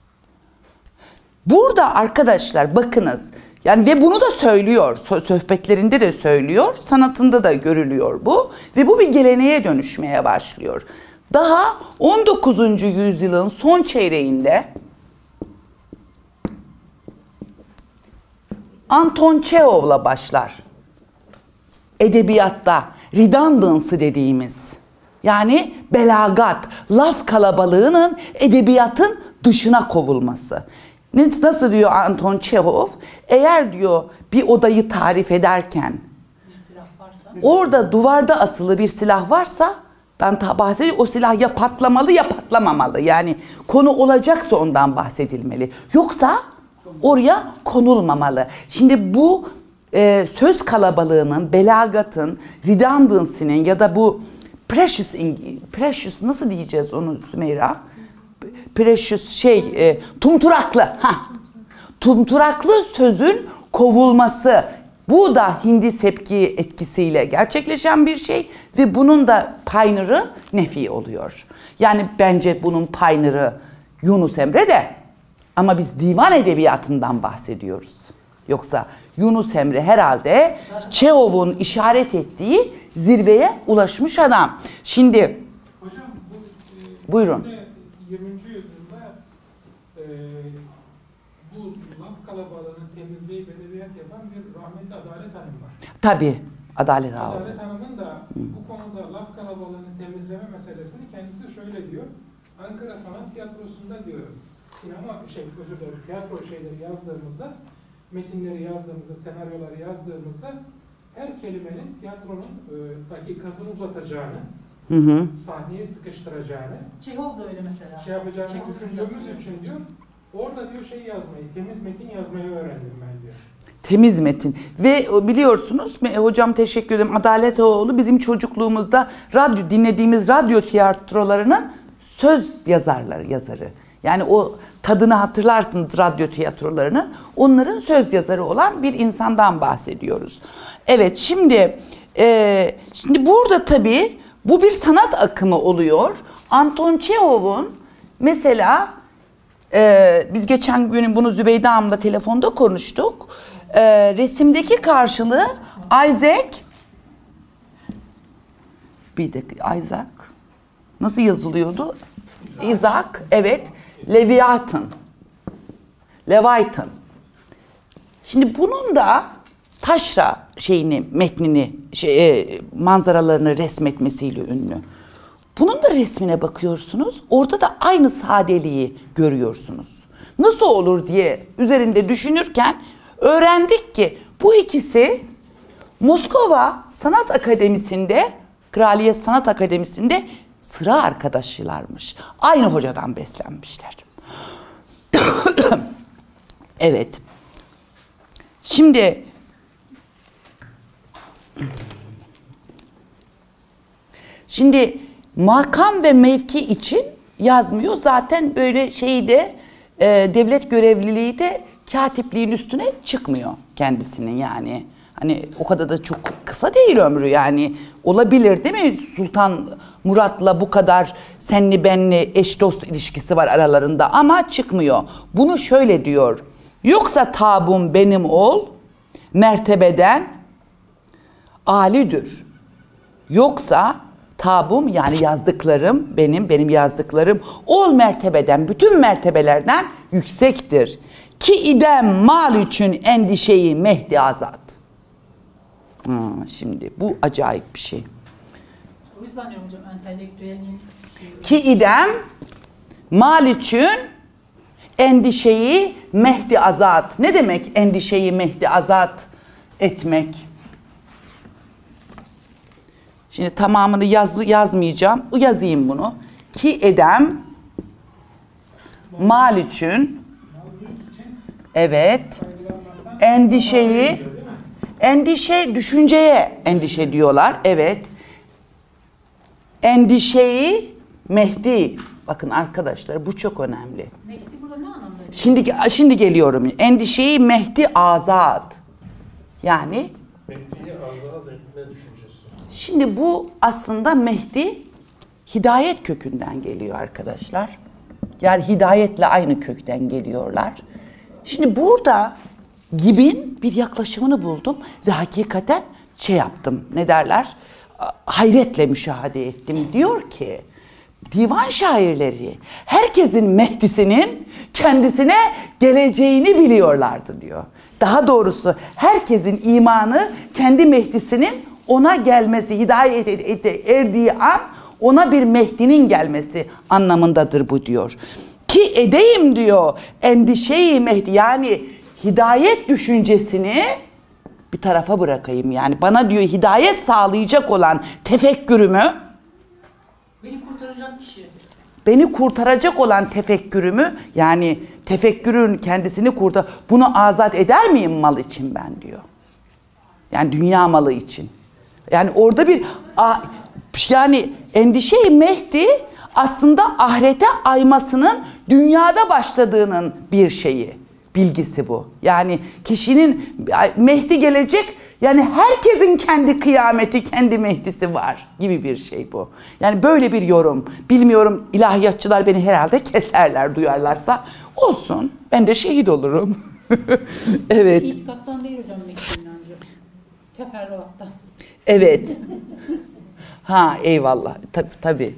Burada arkadaşlar bakınız. Yani ve bunu da söylüyor. Sohbetlerinde de söylüyor. Sanatında da görülüyor bu. Ve bu bir geleneğe dönüşmeye başlıyor. Daha 19. yüzyılın son çeyreğinde Anton Çehov'la başlar. Edebiyatta redundancy dediğimiz, yani belagat, laf kalabalığının edebiyatın dışına kovulması. Nasıl diyor Anton Çehov? Eğer diyor bir odayı tarif ederken orada duvarda asılı bir silah varsa bahsediyor, o silah ya patlamalı ya patlamamalı. Yani konu olacaksa ondan bahsedilmeli. Yoksa oraya konulmamalı. Şimdi bu söz kalabalığının, belagatın, redundancy'nin ya da bu precious nasıl diyeceğiz onu Sümeyra? Precious tumturaklı. Tumturaklı sözün kovulması. Bu da Hindi sepki etkisiyle gerçekleşen bir şey ve bunun da pioneer'ı Nefi oluyor. Yani bence bunun pioneer'ı Yunus Emre de, ama biz divan edebiyatından bahsediyoruz. Yoksa Yunus Emre herhalde Çehov'un işaret ettiği zirveye ulaşmış adam. Şimdi hocam buyurun. 20. yüzyılda bu laf kalabalığını temizleyip edebiyat yapan bir rahmetli Adalet Hanım var. Tabii. Adalet Hanım. Adalet Hanım'ın da bu konuda laf kalabalığını temizleme meselesini kendisi şöyle diyor. Ankara Sanat Tiyatrosu'nda diyor, tiyatro şeyleri yazdığımızda, metinleri yazdığımızda, senaryoları yazdığımızda her kelimenin tiyatronun dakikasını uzatacağını, sahneye sıkıştıracağını, Çehov da öyle mesela. şey yapacağını düşündüğümüz için diyor, orada diyor yazmayı, temiz metin yazmayı öğrendim ben diyor. Temiz metin. Ve biliyorsunuz hocam teşekkür ederim. Adaletoğlu bizim çocukluğumuzda dinlediğimiz radyo tiyatrolarının söz yazarı. Yani o tadını hatırlarsınız radyo tiyatrolarının. Onların söz yazarı olan bir insandan bahsediyoruz. Evet şimdi burada tabii bu bir sanat akımı oluyor. Anton Çehov'un mesela biz geçen gün bunu Zübeyde Hanım'la telefonda konuştuk. Resimdeki karşılığı Isaac nasıl yazılıyordu? Isaac, evet. Leviathan. Şimdi bunun da taşra metnini, manzaralarını resmetmesiyle ünlü. Bunun da resmine bakıyorsunuz. Orada da aynı sadeliği görüyorsunuz. Nasıl olur diye üzerinde düşünürken öğrendik ki bu ikisi Moskova Sanat Akademisi'nde, Kraliyet Sanat Akademisi'nde sıra arkadaşlarmış. Aynı hocadan beslenmişler. Evet. Şimdi makam ve mevki için yazmıyor. Zaten böyle şeyde devlet görevliliği de katipliğin üstüne çıkmıyor kendisinin yani. Hani o kadar da çok kısa değil ömrü yani. Olabilir değil mi? Sultan Murat'la bu kadar senli benli eş dost ilişkisi var aralarında ama çıkmıyor. Bunu şöyle diyor. Yoksa tabum benim ol, mertebeden alidir. Yoksa tabum yani yazdıklarım benim yazdıklarım ol mertebeden bütün mertebelerden yüksektir. Ki idem mal için endişeyi Mehdi azat. Şimdi bu acayip bir şey. O yüzden diyorum hocam entelektüelin... Ki idem mal için endişeyi Mehdi azat. Ne demek endişeyi Mehdi azat etmek? Şimdi tamamını yazmayacağım. Yazayım bunu. Ki edem mal için evet endişe düşünceye endişe diyorlar. Evet. Endişeyi Mehdi. Bakın arkadaşlar bu çok önemli. Mehdi burada ne anlamda? Şimdi geliyorum. Endişeyi Mehdi azat. Yani Mehdi'yi azat etme düşüncesi. şimdi bu aslında Mehdi hidayet kökünden geliyor arkadaşlar. Yani hidayetle aynı kökten geliyorlar. Şimdi burada Gib'in bir yaklaşımını buldum ve hakikaten yaptım. Ne derler? Hayretle müşahede ettim. Diyor ki divan şairleri herkesin Mehdi'sinin kendisine geleceğini biliyorlardı diyor. Daha doğrusu herkesin imanı kendi Mehdi'sinin ona gelmesi, hidayet erdiği an ona bir Mehdi'nin gelmesi anlamındadır bu diyor. Ki edeyim diyor endişeyi Mehdi yani hidayet düşüncesini bir tarafa bırakayım. Yani bana diyor hidayet sağlayacak olan tefekkürümü Beni kurtaracak kişi. beni kurtaracak olan tefekkürümü yani tefekkürün kendisini bunu azat eder miyim mal için ben diyor. Yani dünya malı için. Yani orada yani endişe-i Mehdi aslında ahirete aymasının dünyada başladığının bir şeyi. Bilgisi bu. Yani kişinin Mehdi gelecek yani herkesin kendi kıyameti, kendi Mehdisi var gibi bir şey bu. Yani böyle bir yorum. Bilmiyorum ilahiyatçılar beni herhalde keserler duyarlarsa. Olsun. Ben de şehit olurum. Evet. İtikattan değil hocam Mehdi inancı. Teferruattan. Evet. Ha eyvallah. Tabii.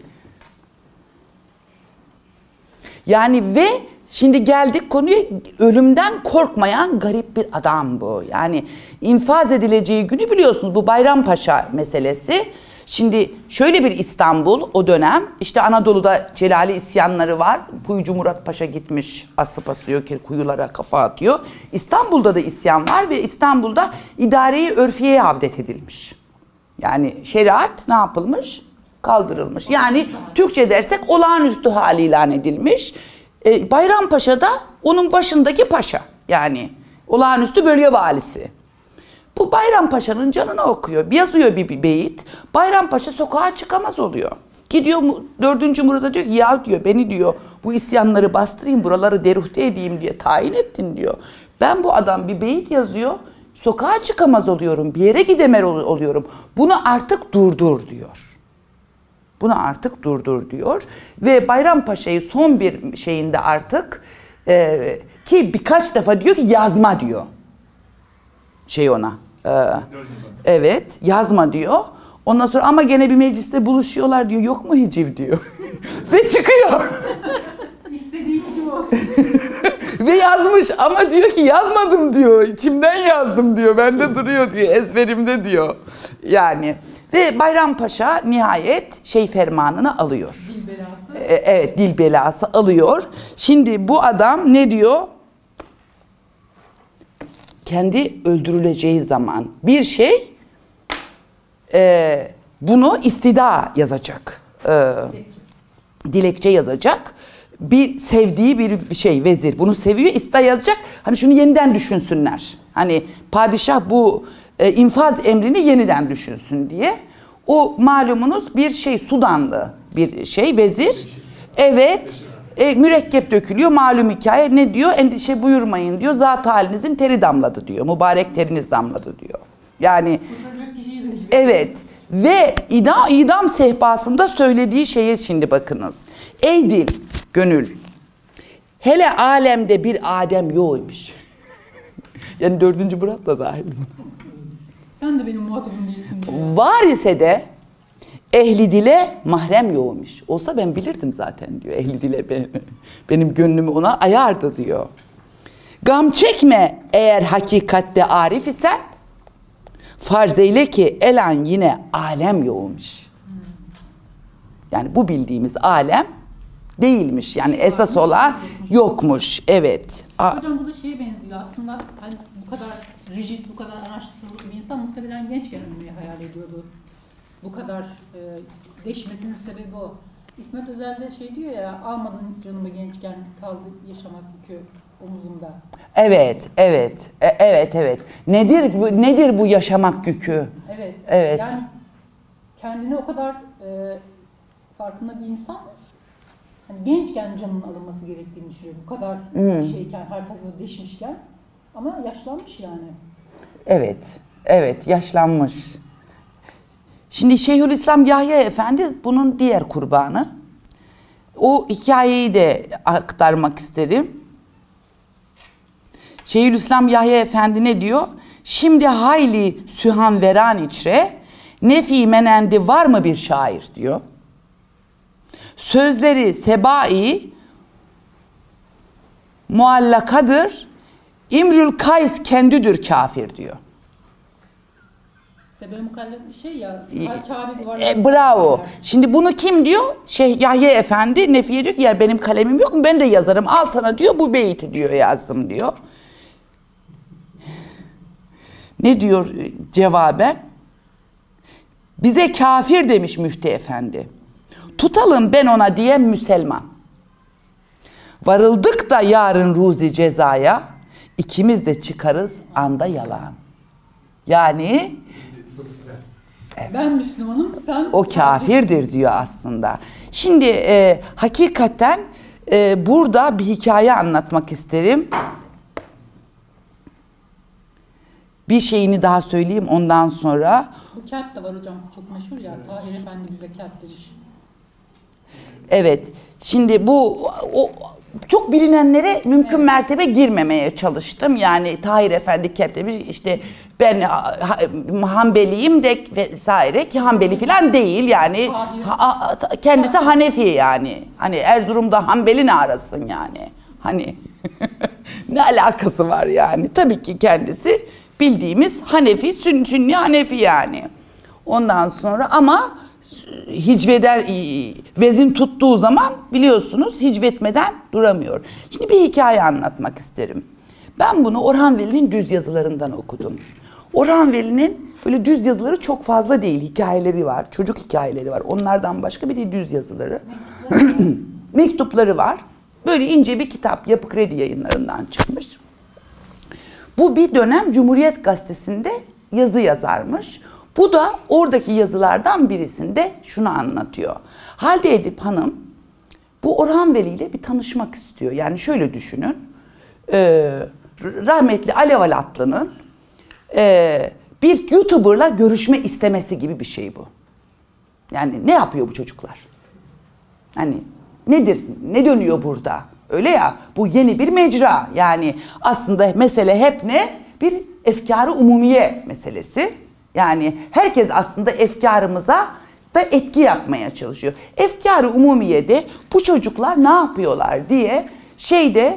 Yani ve şimdi geldik konuya ölümden korkmayan garip bir adam bu. Yani infaz edileceği günü biliyorsunuz bu Bayrampaşa meselesi. Şimdi şöyle bir İstanbul o dönem işte Anadolu'da Celali isyanları var. Kuyucu Murat Paşa gitmiş asıp asıyor ki kuyulara kafa atıyor. İstanbul'da da isyan var ve İstanbul'da idare-i örfiyeye avdet edilmiş. Yani şeriat ne yapılmış? Kaldırılmış. Yani Türkçe dersek olağanüstü hal ilan edilmiş. Bayrampaşa da onun başındaki paşa. Yani olağanüstü bölge valisi. Bu Bayrampaşa'nın canını okuyor. Yazıyor bir beyit. Bayrampaşa sokağa çıkamaz oluyor. Gidiyor 4. Murat'a diyor ki ya diyor beni diyor bu isyanları bastırayım buraları deruhte edeyim diye tayin ettin diyor. Ben bu adam bir beyit yazıyor. Sokağa çıkamaz oluyorum. Bir yere gidemez oluyorum. Bunu artık durdur diyor. Bunu artık durdur diyor. Ve Bayrampaşa'yı son bir şeyinde artık ki birkaç defa diyor ki yazma diyor. Ona. Evet yazma diyor. Ondan sonra ama gene bir mecliste buluşuyorlar diyor. Yok mu hiciv diyor. Ve çıkıyor. İstediğim gibi olsun. Ve yazmış ama diyor ki yazmadım diyor. İçimden yazdım diyor. Bende duruyor diyor. Ezberimde diyor. Yani ve Bayrampaşa nihayet fermanını alıyor. Dil belası. Evet, dil belası alıyor. Şimdi bu adam ne diyor? Kendi öldürüleceği zaman bir şey bunu istida yazacak. Dilekçe yazacak. Bir sevdiği bir vezir bunu seviyor, istida yazacak. Hani şunu yeniden düşünsünler. Hani padişah bu infaz emrini yeniden düşünsün diye. O malumunuz bir Sudanlı bir vezir. Evet. Mürekkep dökülüyor, malum hikaye. Ne diyor? Endişe buyurmayın diyor. Zat halinizin teri damladı diyor. Mübarek teriniz damladı diyor. Yani evet. Ve idam sehpasında söylediği şeye şimdi bakınız. Ey dil, gönül. Hele alemde bir Adem yokmuş. Yani 4. Murat da dahil. Sen de benim muhatabım değilsin diyor. Var ise de ehli dile mahrem yokmuş. Olsa ben bilirdim zaten diyor. Ehli dile benim gönlümü ona ayardı diyor. Gam çekme eğer hakikatte arif isen, farz eyle ki elan yine alem yokmuş. Yani bu bildiğimiz alem değilmiş. Yani esas olan yokmuş. Evet. Hocam bu da şeye benziyor. Aslında hani bu kadar rigid, bu kadar araştırılı bir insan muhtemelen gençken ölmeyi hayal ediyordu. Bu kadar değişmesinin sebebi o. İsmet Özel de diyor ya, almadın canımı gençken, kaldı yaşamak yükü omuzumda. Evet. Nedir bu yaşamak yükü? Evet. Yani kendine o kadar farkında bir insan, hani gençken canının alınması gerektiğini düşünüyor. Bu kadar şeyken, her tarafı değişmişken, ama yaşlanmış yani. Evet, yaşlanmış. Şimdi Şeyhülislam Yahya Efendi bunun diğer kurbanı. O hikayeyi de aktarmak isterim. Şeyhülislam Yahya Efendi ne diyor? Şimdi hayli sühan veran içre, nefi menendi var mı bir şair diyor. Sözleri sebai muallakadır, İmrül Kays kendidir kafir diyor. Sebe mukallef bir ya. Kabe var. Bravo. Şimdi bunu kim diyor? Şeyh Yahya Efendi Nefi'ye diyor ki ya benim kalemim yok mu? Ben de yazarım. Al sana diyor bu beyti diyor yazdım diyor. Ne diyor cevaben? Bize kafir demiş Müftü Efendi. Tutalım ben ona diye Müselman. Varıldık da yarın ruzi cezaya, ikimiz de çıkarız anda yalan. Yani ben Müslümanım, sen o kafirdir diyor aslında. Şimdi hakikaten burada bir hikaye anlatmak isterim. Bir şeyini daha söyleyeyim ondan sonra. Bu kağıt da var hocam, çok meşhur ya. Tahir Efendi bize kağıt demiş. Evet. Şimdi bu çok bilinenlere mümkün mertebe girmemeye çalıştım. Yani Tahir Efendi kağıt demiş, işte ben Hanbeliyim de vesaire ki Hanbeli falan değil yani. Kendisi Hanefi yani. Hani Erzurum'da Hanbeli ne arasın yani. Hani ne alakası var yani. Tabii ki kendisi bildiğimiz Hanefi, Sünni Hanefi yani. Ondan sonra ama hicveder, vezin tuttuğu zaman biliyorsunuz hicvetmeden duramıyor. Şimdi bir hikaye anlatmak isterim. Ben bunu Orhan Veli'nin düz yazılarından okudum. Orhan Veli'nin böyle düz yazıları çok fazla değil. Hikayeleri var, çocuk hikayeleri var. Onlardan başka bir de düz yazıları. Mektupları var. Böyle ince bir kitap, Yapı Kredi Yayınlarından çıkmış. Bu bir dönem Cumhuriyet Gazetesi'nde yazı yazarmış. Bu da oradaki yazılardan birisinde şunu anlatıyor. Halide Edip Hanım bu Orhan Veli ile bir tanışmak istiyor. Yani şöyle düşünün. Rahmetli Alev Alatlı'nın bir YouTuber'la görüşme istemesi gibi bir şey bu. Yani ne yapıyor bu çocuklar? Hani nedir? Ne dönüyor burada? Öyle ya, bu yeni bir mecra. Yani aslında mesele hep ne? Bir efkâr-ı umumiye meselesi. Yani herkes aslında efkarımıza da etki yapmaya çalışıyor. Efkâr-ı umumiyede bu çocuklar ne yapıyorlar diye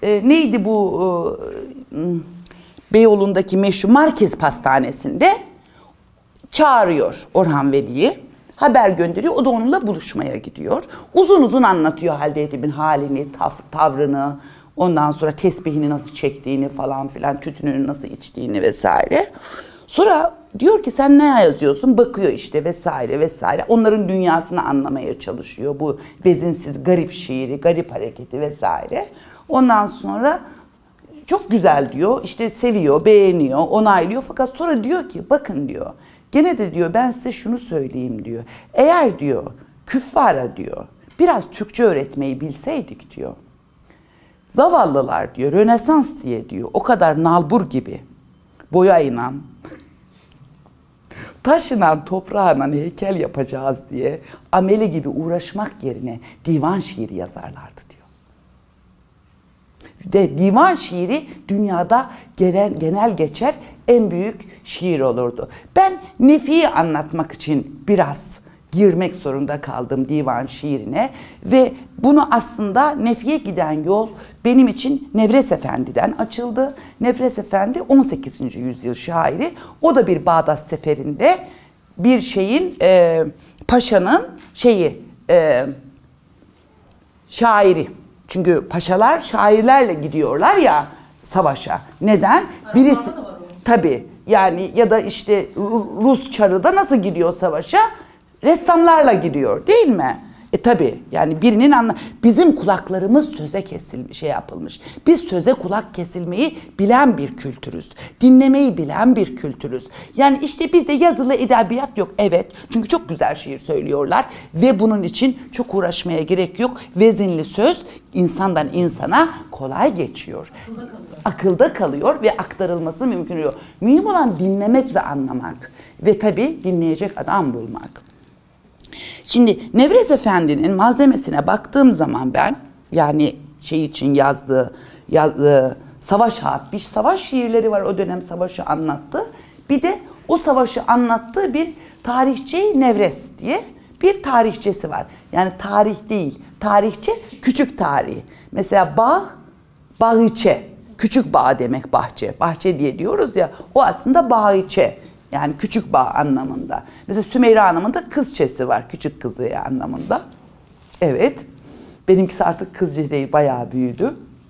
neydi bu Beyoğlu'ndaki meşhur Markez Pastanesi'nde çağırıyor Orhan Veli'yi. Haber gönderiyor. O da onunla buluşmaya gidiyor. Uzun uzun anlatıyor Halide Edip'in halini, tavrını, ondan sonra tesbihini nasıl çektiğini falan filan, tütününü nasıl içtiğini vesaire. Sonra diyor ki sen ne yazıyorsun? Bakıyor işte vesaire vesaire. Onların dünyasını anlamaya çalışıyor. Bu vezinsiz garip şiiri, garip hareketi vesaire. Ondan sonra çok güzel diyor. İşte seviyor, beğeniyor, onaylıyor. Fakat sonra diyor ki bakın diyor. Gene de diyor ben size şunu söyleyeyim diyor. Eğer diyor küffara diyor biraz Türkçe öğretmeyi bilseydik diyor. Zavallılar diyor Rönesans diye diyor o kadar nalbur gibi boyayla taşınan toprağına heykel yapacağız diye ameli gibi uğraşmak yerine divan şiiri yazarlardı diyor. De divan şiiri dünyada genel geçer en büyük şiir olurdu. Ben Nefi'yi anlatmak için biraz girmek zorunda kaldım divan şiirine ve bunu aslında Nefi'ye giden yol benim için Nevres Efendi'den açıldı. Nevres Efendi 18. yüzyıl şairi. O da bir Bağdat seferinde bir şeyin paşanın şairi. Çünkü paşalar şairlerle gidiyorlar ya savaşa. Neden? Birisi tabii yani ya da işte Rus çarı da nasıl gidiyor savaşa? Ressamlarla gidiyor değil mi? Tabii yani birinin bizim kulaklarımız söze kesilmiş, yapılmış. Biz söze kulak kesilmeyi bilen bir kültürüz. Dinlemeyi bilen bir kültürüz. Yani işte bizde yazılı edebiyat yok. Evet. Çünkü çok güzel şiir söylüyorlar ve bunun için çok uğraşmaya gerek yok. Vezinli söz insandan insana kolay geçiyor. Akılda kalıyor ve aktarılması mümkün oluyor. Mühim olan dinlemek ve anlamak ve tabii dinleyecek adam bulmak. Şimdi Nevres Efendi'nin malzemesine baktığım zaman ben yani şey için yazdığı savaş hatbiş savaş şiirleri var, o dönem savaşı anlattı. Bir de o savaşı anlattığı bir tarihçi Nevres diye bir tarihçesi var. Yani tarih değil, tarihçe küçük tarih. Mesela bağiçe, küçük bağ demek bahçe. Bahçe diye diyoruz ya, o aslında bağiçe. Yani küçük bağ anlamında. Mesela Sümeyra Hanım'ın da kızçesi var. Küçük kızı anlamında. Evet. Benimkisi artık kızcı değil, bayağı büyüdü.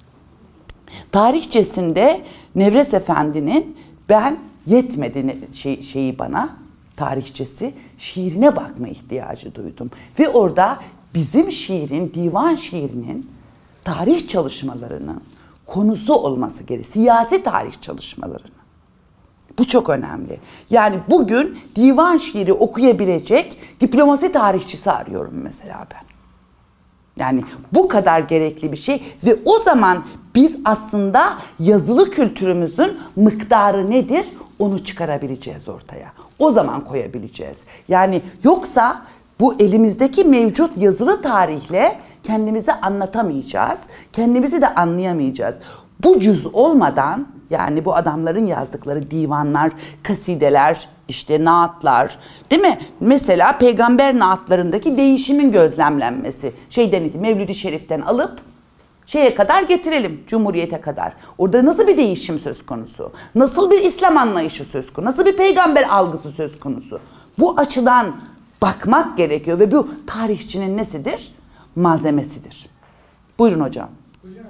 Tarihçesinde Nevres Efendi'nin ben yetmedi şeyi bana, tarihçesi, şiirine bakma ihtiyacı duydum. Ve orada bizim şiirin, divan şiirinin tarih çalışmalarının konusu olması gerekiyor. Siyasi tarih çalışmalarının. Bu çok önemli. Yani bugün divan şiiri okuyabilecek diplomasi tarihçisi arıyorum mesela ben. Yani bu kadar gerekli bir şey ve o zaman biz aslında yazılı kültürümüzün miktarı nedir onu çıkarabileceğiz ortaya. O zaman koyabileceğiz. Yani yoksa bu elimizdeki mevcut yazılı tarihle kendimizi anlatamayacağız. Kendimizi de anlayamayacağız. Bu cüz olmadan yani bu adamların yazdıkları divanlar, kasideler, işte naatlar, değil mi? Mesela peygamber naatlarındaki değişimin gözlemlenmesi. Mevlid-i Şerif'ten alıp şeye kadar getirelim, Cumhuriyet'e kadar. Orada nasıl bir değişim söz konusu? Nasıl bir İslam anlayışı söz konusu? Nasıl bir peygamber algısı söz konusu? Bu açıdan bakmak gerekiyor ve bu tarihçinin nesidir? Malzemesidir. Buyurun hocam. Hocam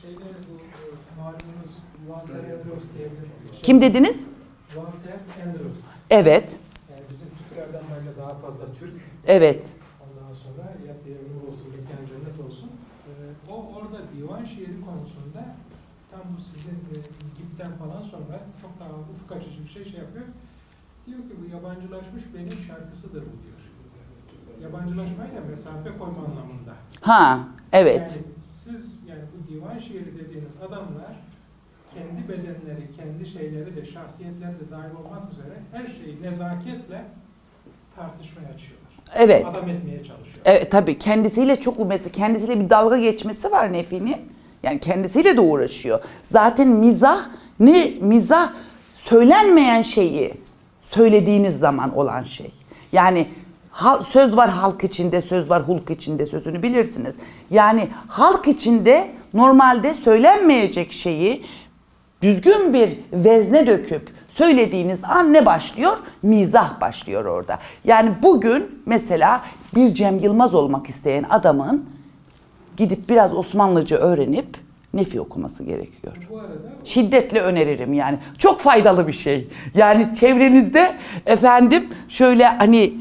bu malumunuz Walter Andrews diye bir Kim dediniz? Walter Andrews. Evet. Yani bizim Türklerden böyle daha fazla Türk. Evet. Ondan sonra yat devrim olsun, mekan cennet olsun. O orada divan şiiri konusunda tam bu sizin gipten falan sonra çok daha ufuk açıcı bir şey yapıyor. Diyor ki bu yabancılaşmış benim şarkısıdır bu diyor. Yabancılaşmayla mesafe koyma anlamında. Ha, evet. Yani siz yani bu divan şiiri dediğiniz adamlar kendi bedenleri, kendi şeyleri de, şahsiyetleri de dahil olmak üzere her şeyi nezaketle tartışmaya açıyorlar. Evet. Adam etmeye çalışıyorlar. Evet tabii kendisiyle kendisiyle bir dalga geçmesi var Nefi'nin. Yani kendisiyle de uğraşıyor. Zaten mizah söylenmeyen şeyi söylediğiniz zaman olan şey. Yani söz var halk içinde, söz var hulk içinde sözünü bilirsiniz. Yani halk içinde normalde söylenmeyecek şeyi düzgün bir vezne döküp söylediğiniz an ne başlıyor? Mizah başlıyor orada. Yani bugün mesela bir Cem Yılmaz olmak isteyen adamın gidip biraz Osmanlıca öğrenip Nefi okuması gerekiyor. Bu arada Şiddetle öneririm yani. Çok faydalı bir şey. Yani çevrenizde efendim şöyle hani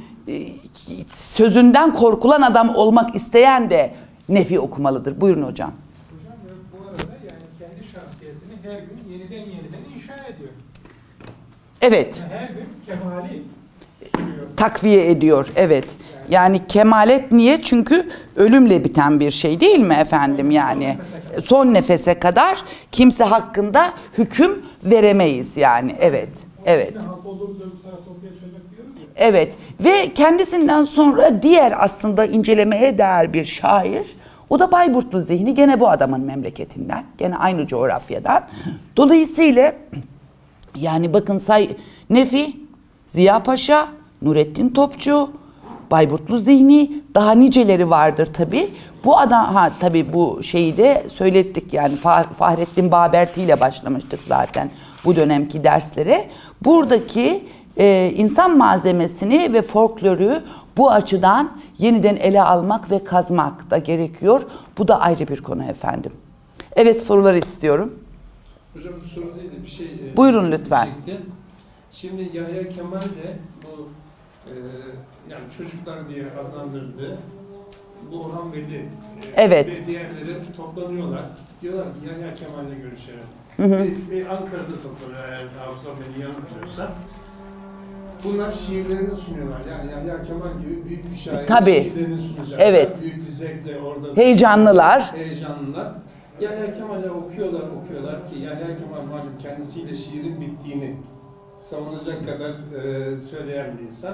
sözünden korkulan adam olmak isteyen de Nefi okumalıdır. Buyurun hocam. hocam bu arada yani kendi şahsiyetini her gün yeniden inşa ediyor. Evet. Yani her gün kemali sürüyor. Takviye ediyor. Evet. Yani kemalet niye? Çünkü ölümle biten bir şey değil mi efendim yani? Son nefese kadar kimse hakkında hüküm veremeyiz yani. Evet. Evet. Halk olduğumuzda bir tarafta ortaya çıkacak diyoruz ya. Evet. Ve kendisinden sonra diğer aslında incelemeye değer bir şair. O da Bayburtlu Zihni. Gene bu adamın memleketinden. Gene aynı coğrafyadan. Dolayısıyla yani bakın Nefi, Ziya Paşa, Nurettin Topçu, Bayburtlu Zihni, daha niceleri vardır tabi. Bu adam tabi bu şeyi de söylettik yani Fahrettin Baberti ile başlamıştık zaten bu dönemki derslere. Buradaki insan malzemesini ve folkloru bu açıdan yeniden ele almak ve kazmak da gerekiyor. Bu da ayrı bir konu efendim. Evet, soruları istiyorum. Hocam bu soru değil de bir şey... Buyurun lütfen. Şimdi Yahya Kemal de bu yani çocuklar diye adlandırdığı bu Orhan Veli Evet. ve diğerleri toplanıyorlar. Diyorlar ki Yahya Kemal'le görüşelim. Ve Ankara'da toplanıyor eğer hafızam beni yanıltmıyorsa. Bunlar şiirlerini sunuyorlar. Yani Yahya Kemal gibi büyük bir şair şiirlerini sunacaklar. Evet. Büyük bir zevkle orada. Heyecanlılar. Yahya Kemal'e okuyorlar ki Yahya Kemal malum kendisiyle şiirin bittiğini savunacak kadar söyleyen bir insan.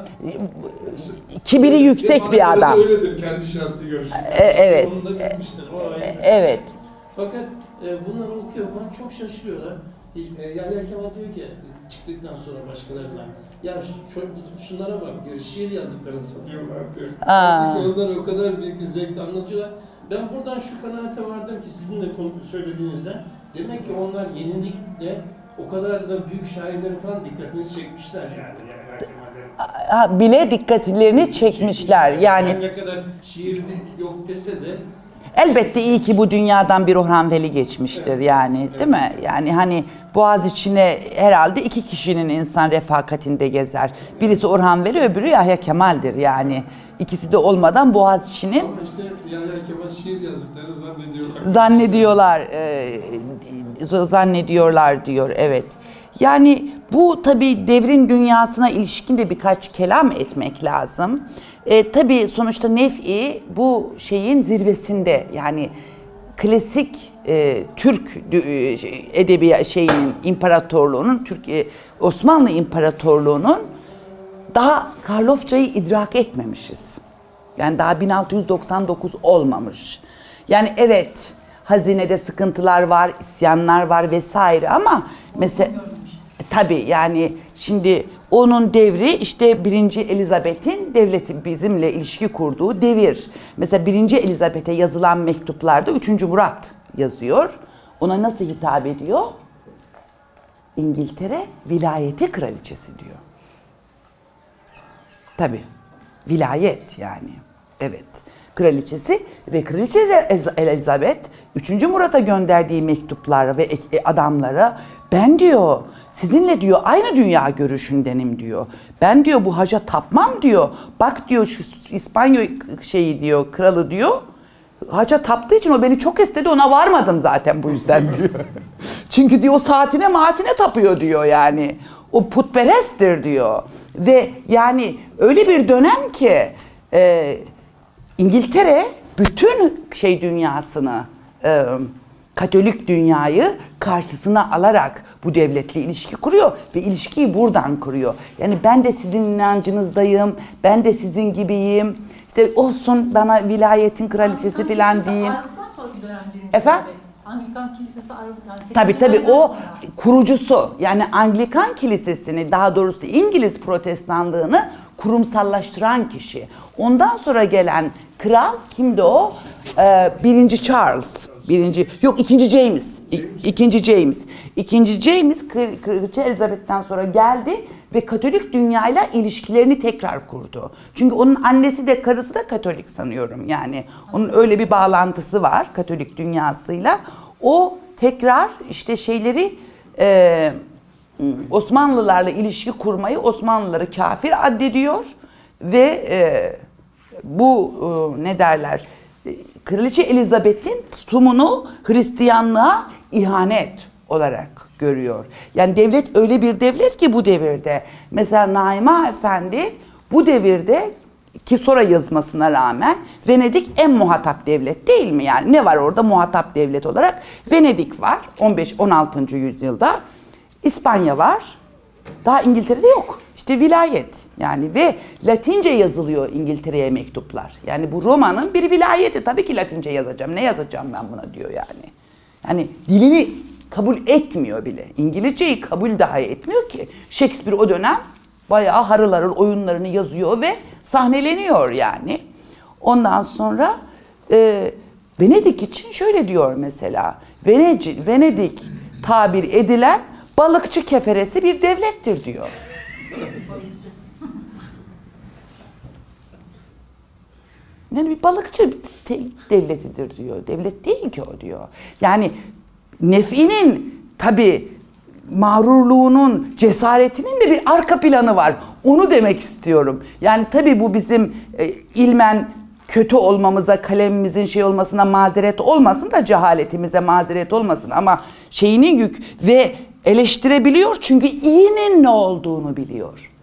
Kibiri yüksek bir adam. Öyledir kendi şahsi görüşü. Evet. Onu da bilmiştir. Evet. Fakat bunları okuyor falan çok şaşırıyorlar. Yahya Kemal diyor ki çıktıktan sonra başkalarına ya şunlara bak diyor, şiir yazdıkları sanıyorlar diyor. Onlar o kadar büyük bir zevkle anlatıyorlar. Ben buradan şu kanaate vardım ki sizin de söylediğinizde demek ki onlar yenilikle o kadar da büyük şairlerin falan dikkatini çekmişler yani. Bile dikkatlerini çekmişler. Yani ne kadar şiir yok dese de elbette iyi ki bu dünyadan bir Orhan Veli geçmiştir yani, değil mi? Yani hani Boğaziçi'ne herhalde iki kişinin insan refakatinde gezer. Birisi Orhan Veli, öbürü Yahya Kemal'dir yani. İkisi de olmadan Boğaziçi'nin... Ama işte Yahya Kemal şiir yazdıkları zannediyorlar. Zannediyorlar diyor, evet. Yani bu tabii devrin dünyasına ilişkin de birkaç kelam etmek lazım. Tabii sonuçta Nef'i bu şeyin zirvesinde, yani klasik Türk edebiyat şeyinin imparatorluğunun, Türkiye Osmanlı İmparatorluğu'nun daha Karlofçayı idrak etmemişiz. Yani daha 1699 olmamış. Yani evet, hazinede sıkıntılar var, isyanlar var vesaire ama mesela tabii yani şimdi onun devri işte 1. Elizabeth'in devleti bizimle ilişki kurduğu devir. Mesela 1. Elizabeth'e yazılan mektuplarda 3. Murat yazıyor. Ona nasıl hitap ediyor? İngiltere vilayeti kraliçesi diyor. Tabii. Vilayet yani. Evet. Kraliçesi ve Kraliçe Elizabeth 3. Murat'a gönderdiği mektuplara ve adamlara ben diyor sizinle diyor aynı dünya görüşündenim diyor. Ben diyor bu haca tapmam diyor. Bak diyor şu İspanya şeyi diyor kralı diyor. Haca taptığı için o beni çok istedi, ona varmadım zaten bu yüzden diyor. Çünkü diyor saatine maatine tapıyor diyor yani. O putperesttir diyor. Ve yani öyle bir dönem ki İngiltere bütün şey dünyasını, Katolik dünyayı karşısına alarak bu devletle ilişki kuruyor ve ilişkiyi buradan kuruyor. Yani ben de sizin inancınızdayım, ben de sizin gibiyim. İşte olsun bana vilayetin kraliçesi falan deyin. Efendim? Anglikan Kilisesi ayrıldıktan tabii o kurucusu, yani Anglikan Kilisesi'ni, daha doğrusu İngiliz protestanlığını kurumsallaştıran kişi. Ondan sonra gelen kral kimdi o? Birinci Charles. İkinci James. İkinci James Kraliçe Elizabeth'ten sonra geldi ve Katolik dünyayla ilişkilerini tekrar kurdu. Çünkü onun annesi de karısı da Katolik sanıyorum. Yani onun öyle bir bağlantısı var Katolik dünyasıyla. O tekrar işte şeyleri Osmanlılarla ilişki kurmayı, Osmanlıları kafir addediyor ve bu ne derler? Kraliçe Elizabeth'in tutumunu Hristiyanlığa ihanet olarak görüyor. Yani devlet öyle bir devlet ki bu devirde. Mesela Naima Efendi bu devirde ki sonra yazmasına rağmen Venedik en muhatap devlet değil mi? Yani ne var orada muhatap devlet olarak? Venedik var 15-16. yüzyılda. İspanya var. Daha İngiltere'de yok. İşte vilayet yani ve Latince yazılıyor İngiltere'ye mektuplar. Yani bu Roma'nın bir vilayeti. Tabii ki Latince yazacağım. Ne yazacağım ben buna diyor yani. Yani dilini kabul etmiyor bile. İngilizceyi kabul dahi etmiyor ki. Shakespeare o dönem bayağı harıl harıl oyunlarını yazıyor ve sahneleniyor yani. Ondan sonra Venedik için şöyle diyor mesela. Venedik tabir edilen balıkçı keferesi bir devlettir diyor. Yani bir balıkçı devletidir diyor. Devlet değil ki o diyor. Yani Nefi'nin tabii mağrurluğunun, cesaretinin de bir arka planı var. Onu demek istiyorum. Yani tabii bu bizim ilmen kötü olmamıza, kalemimizin şey olmasına mazeret olmasın da cehaletimize mazeret olmasın ama şeyini yük ve eleştirebiliyor çünkü iyinin ne olduğunu biliyor.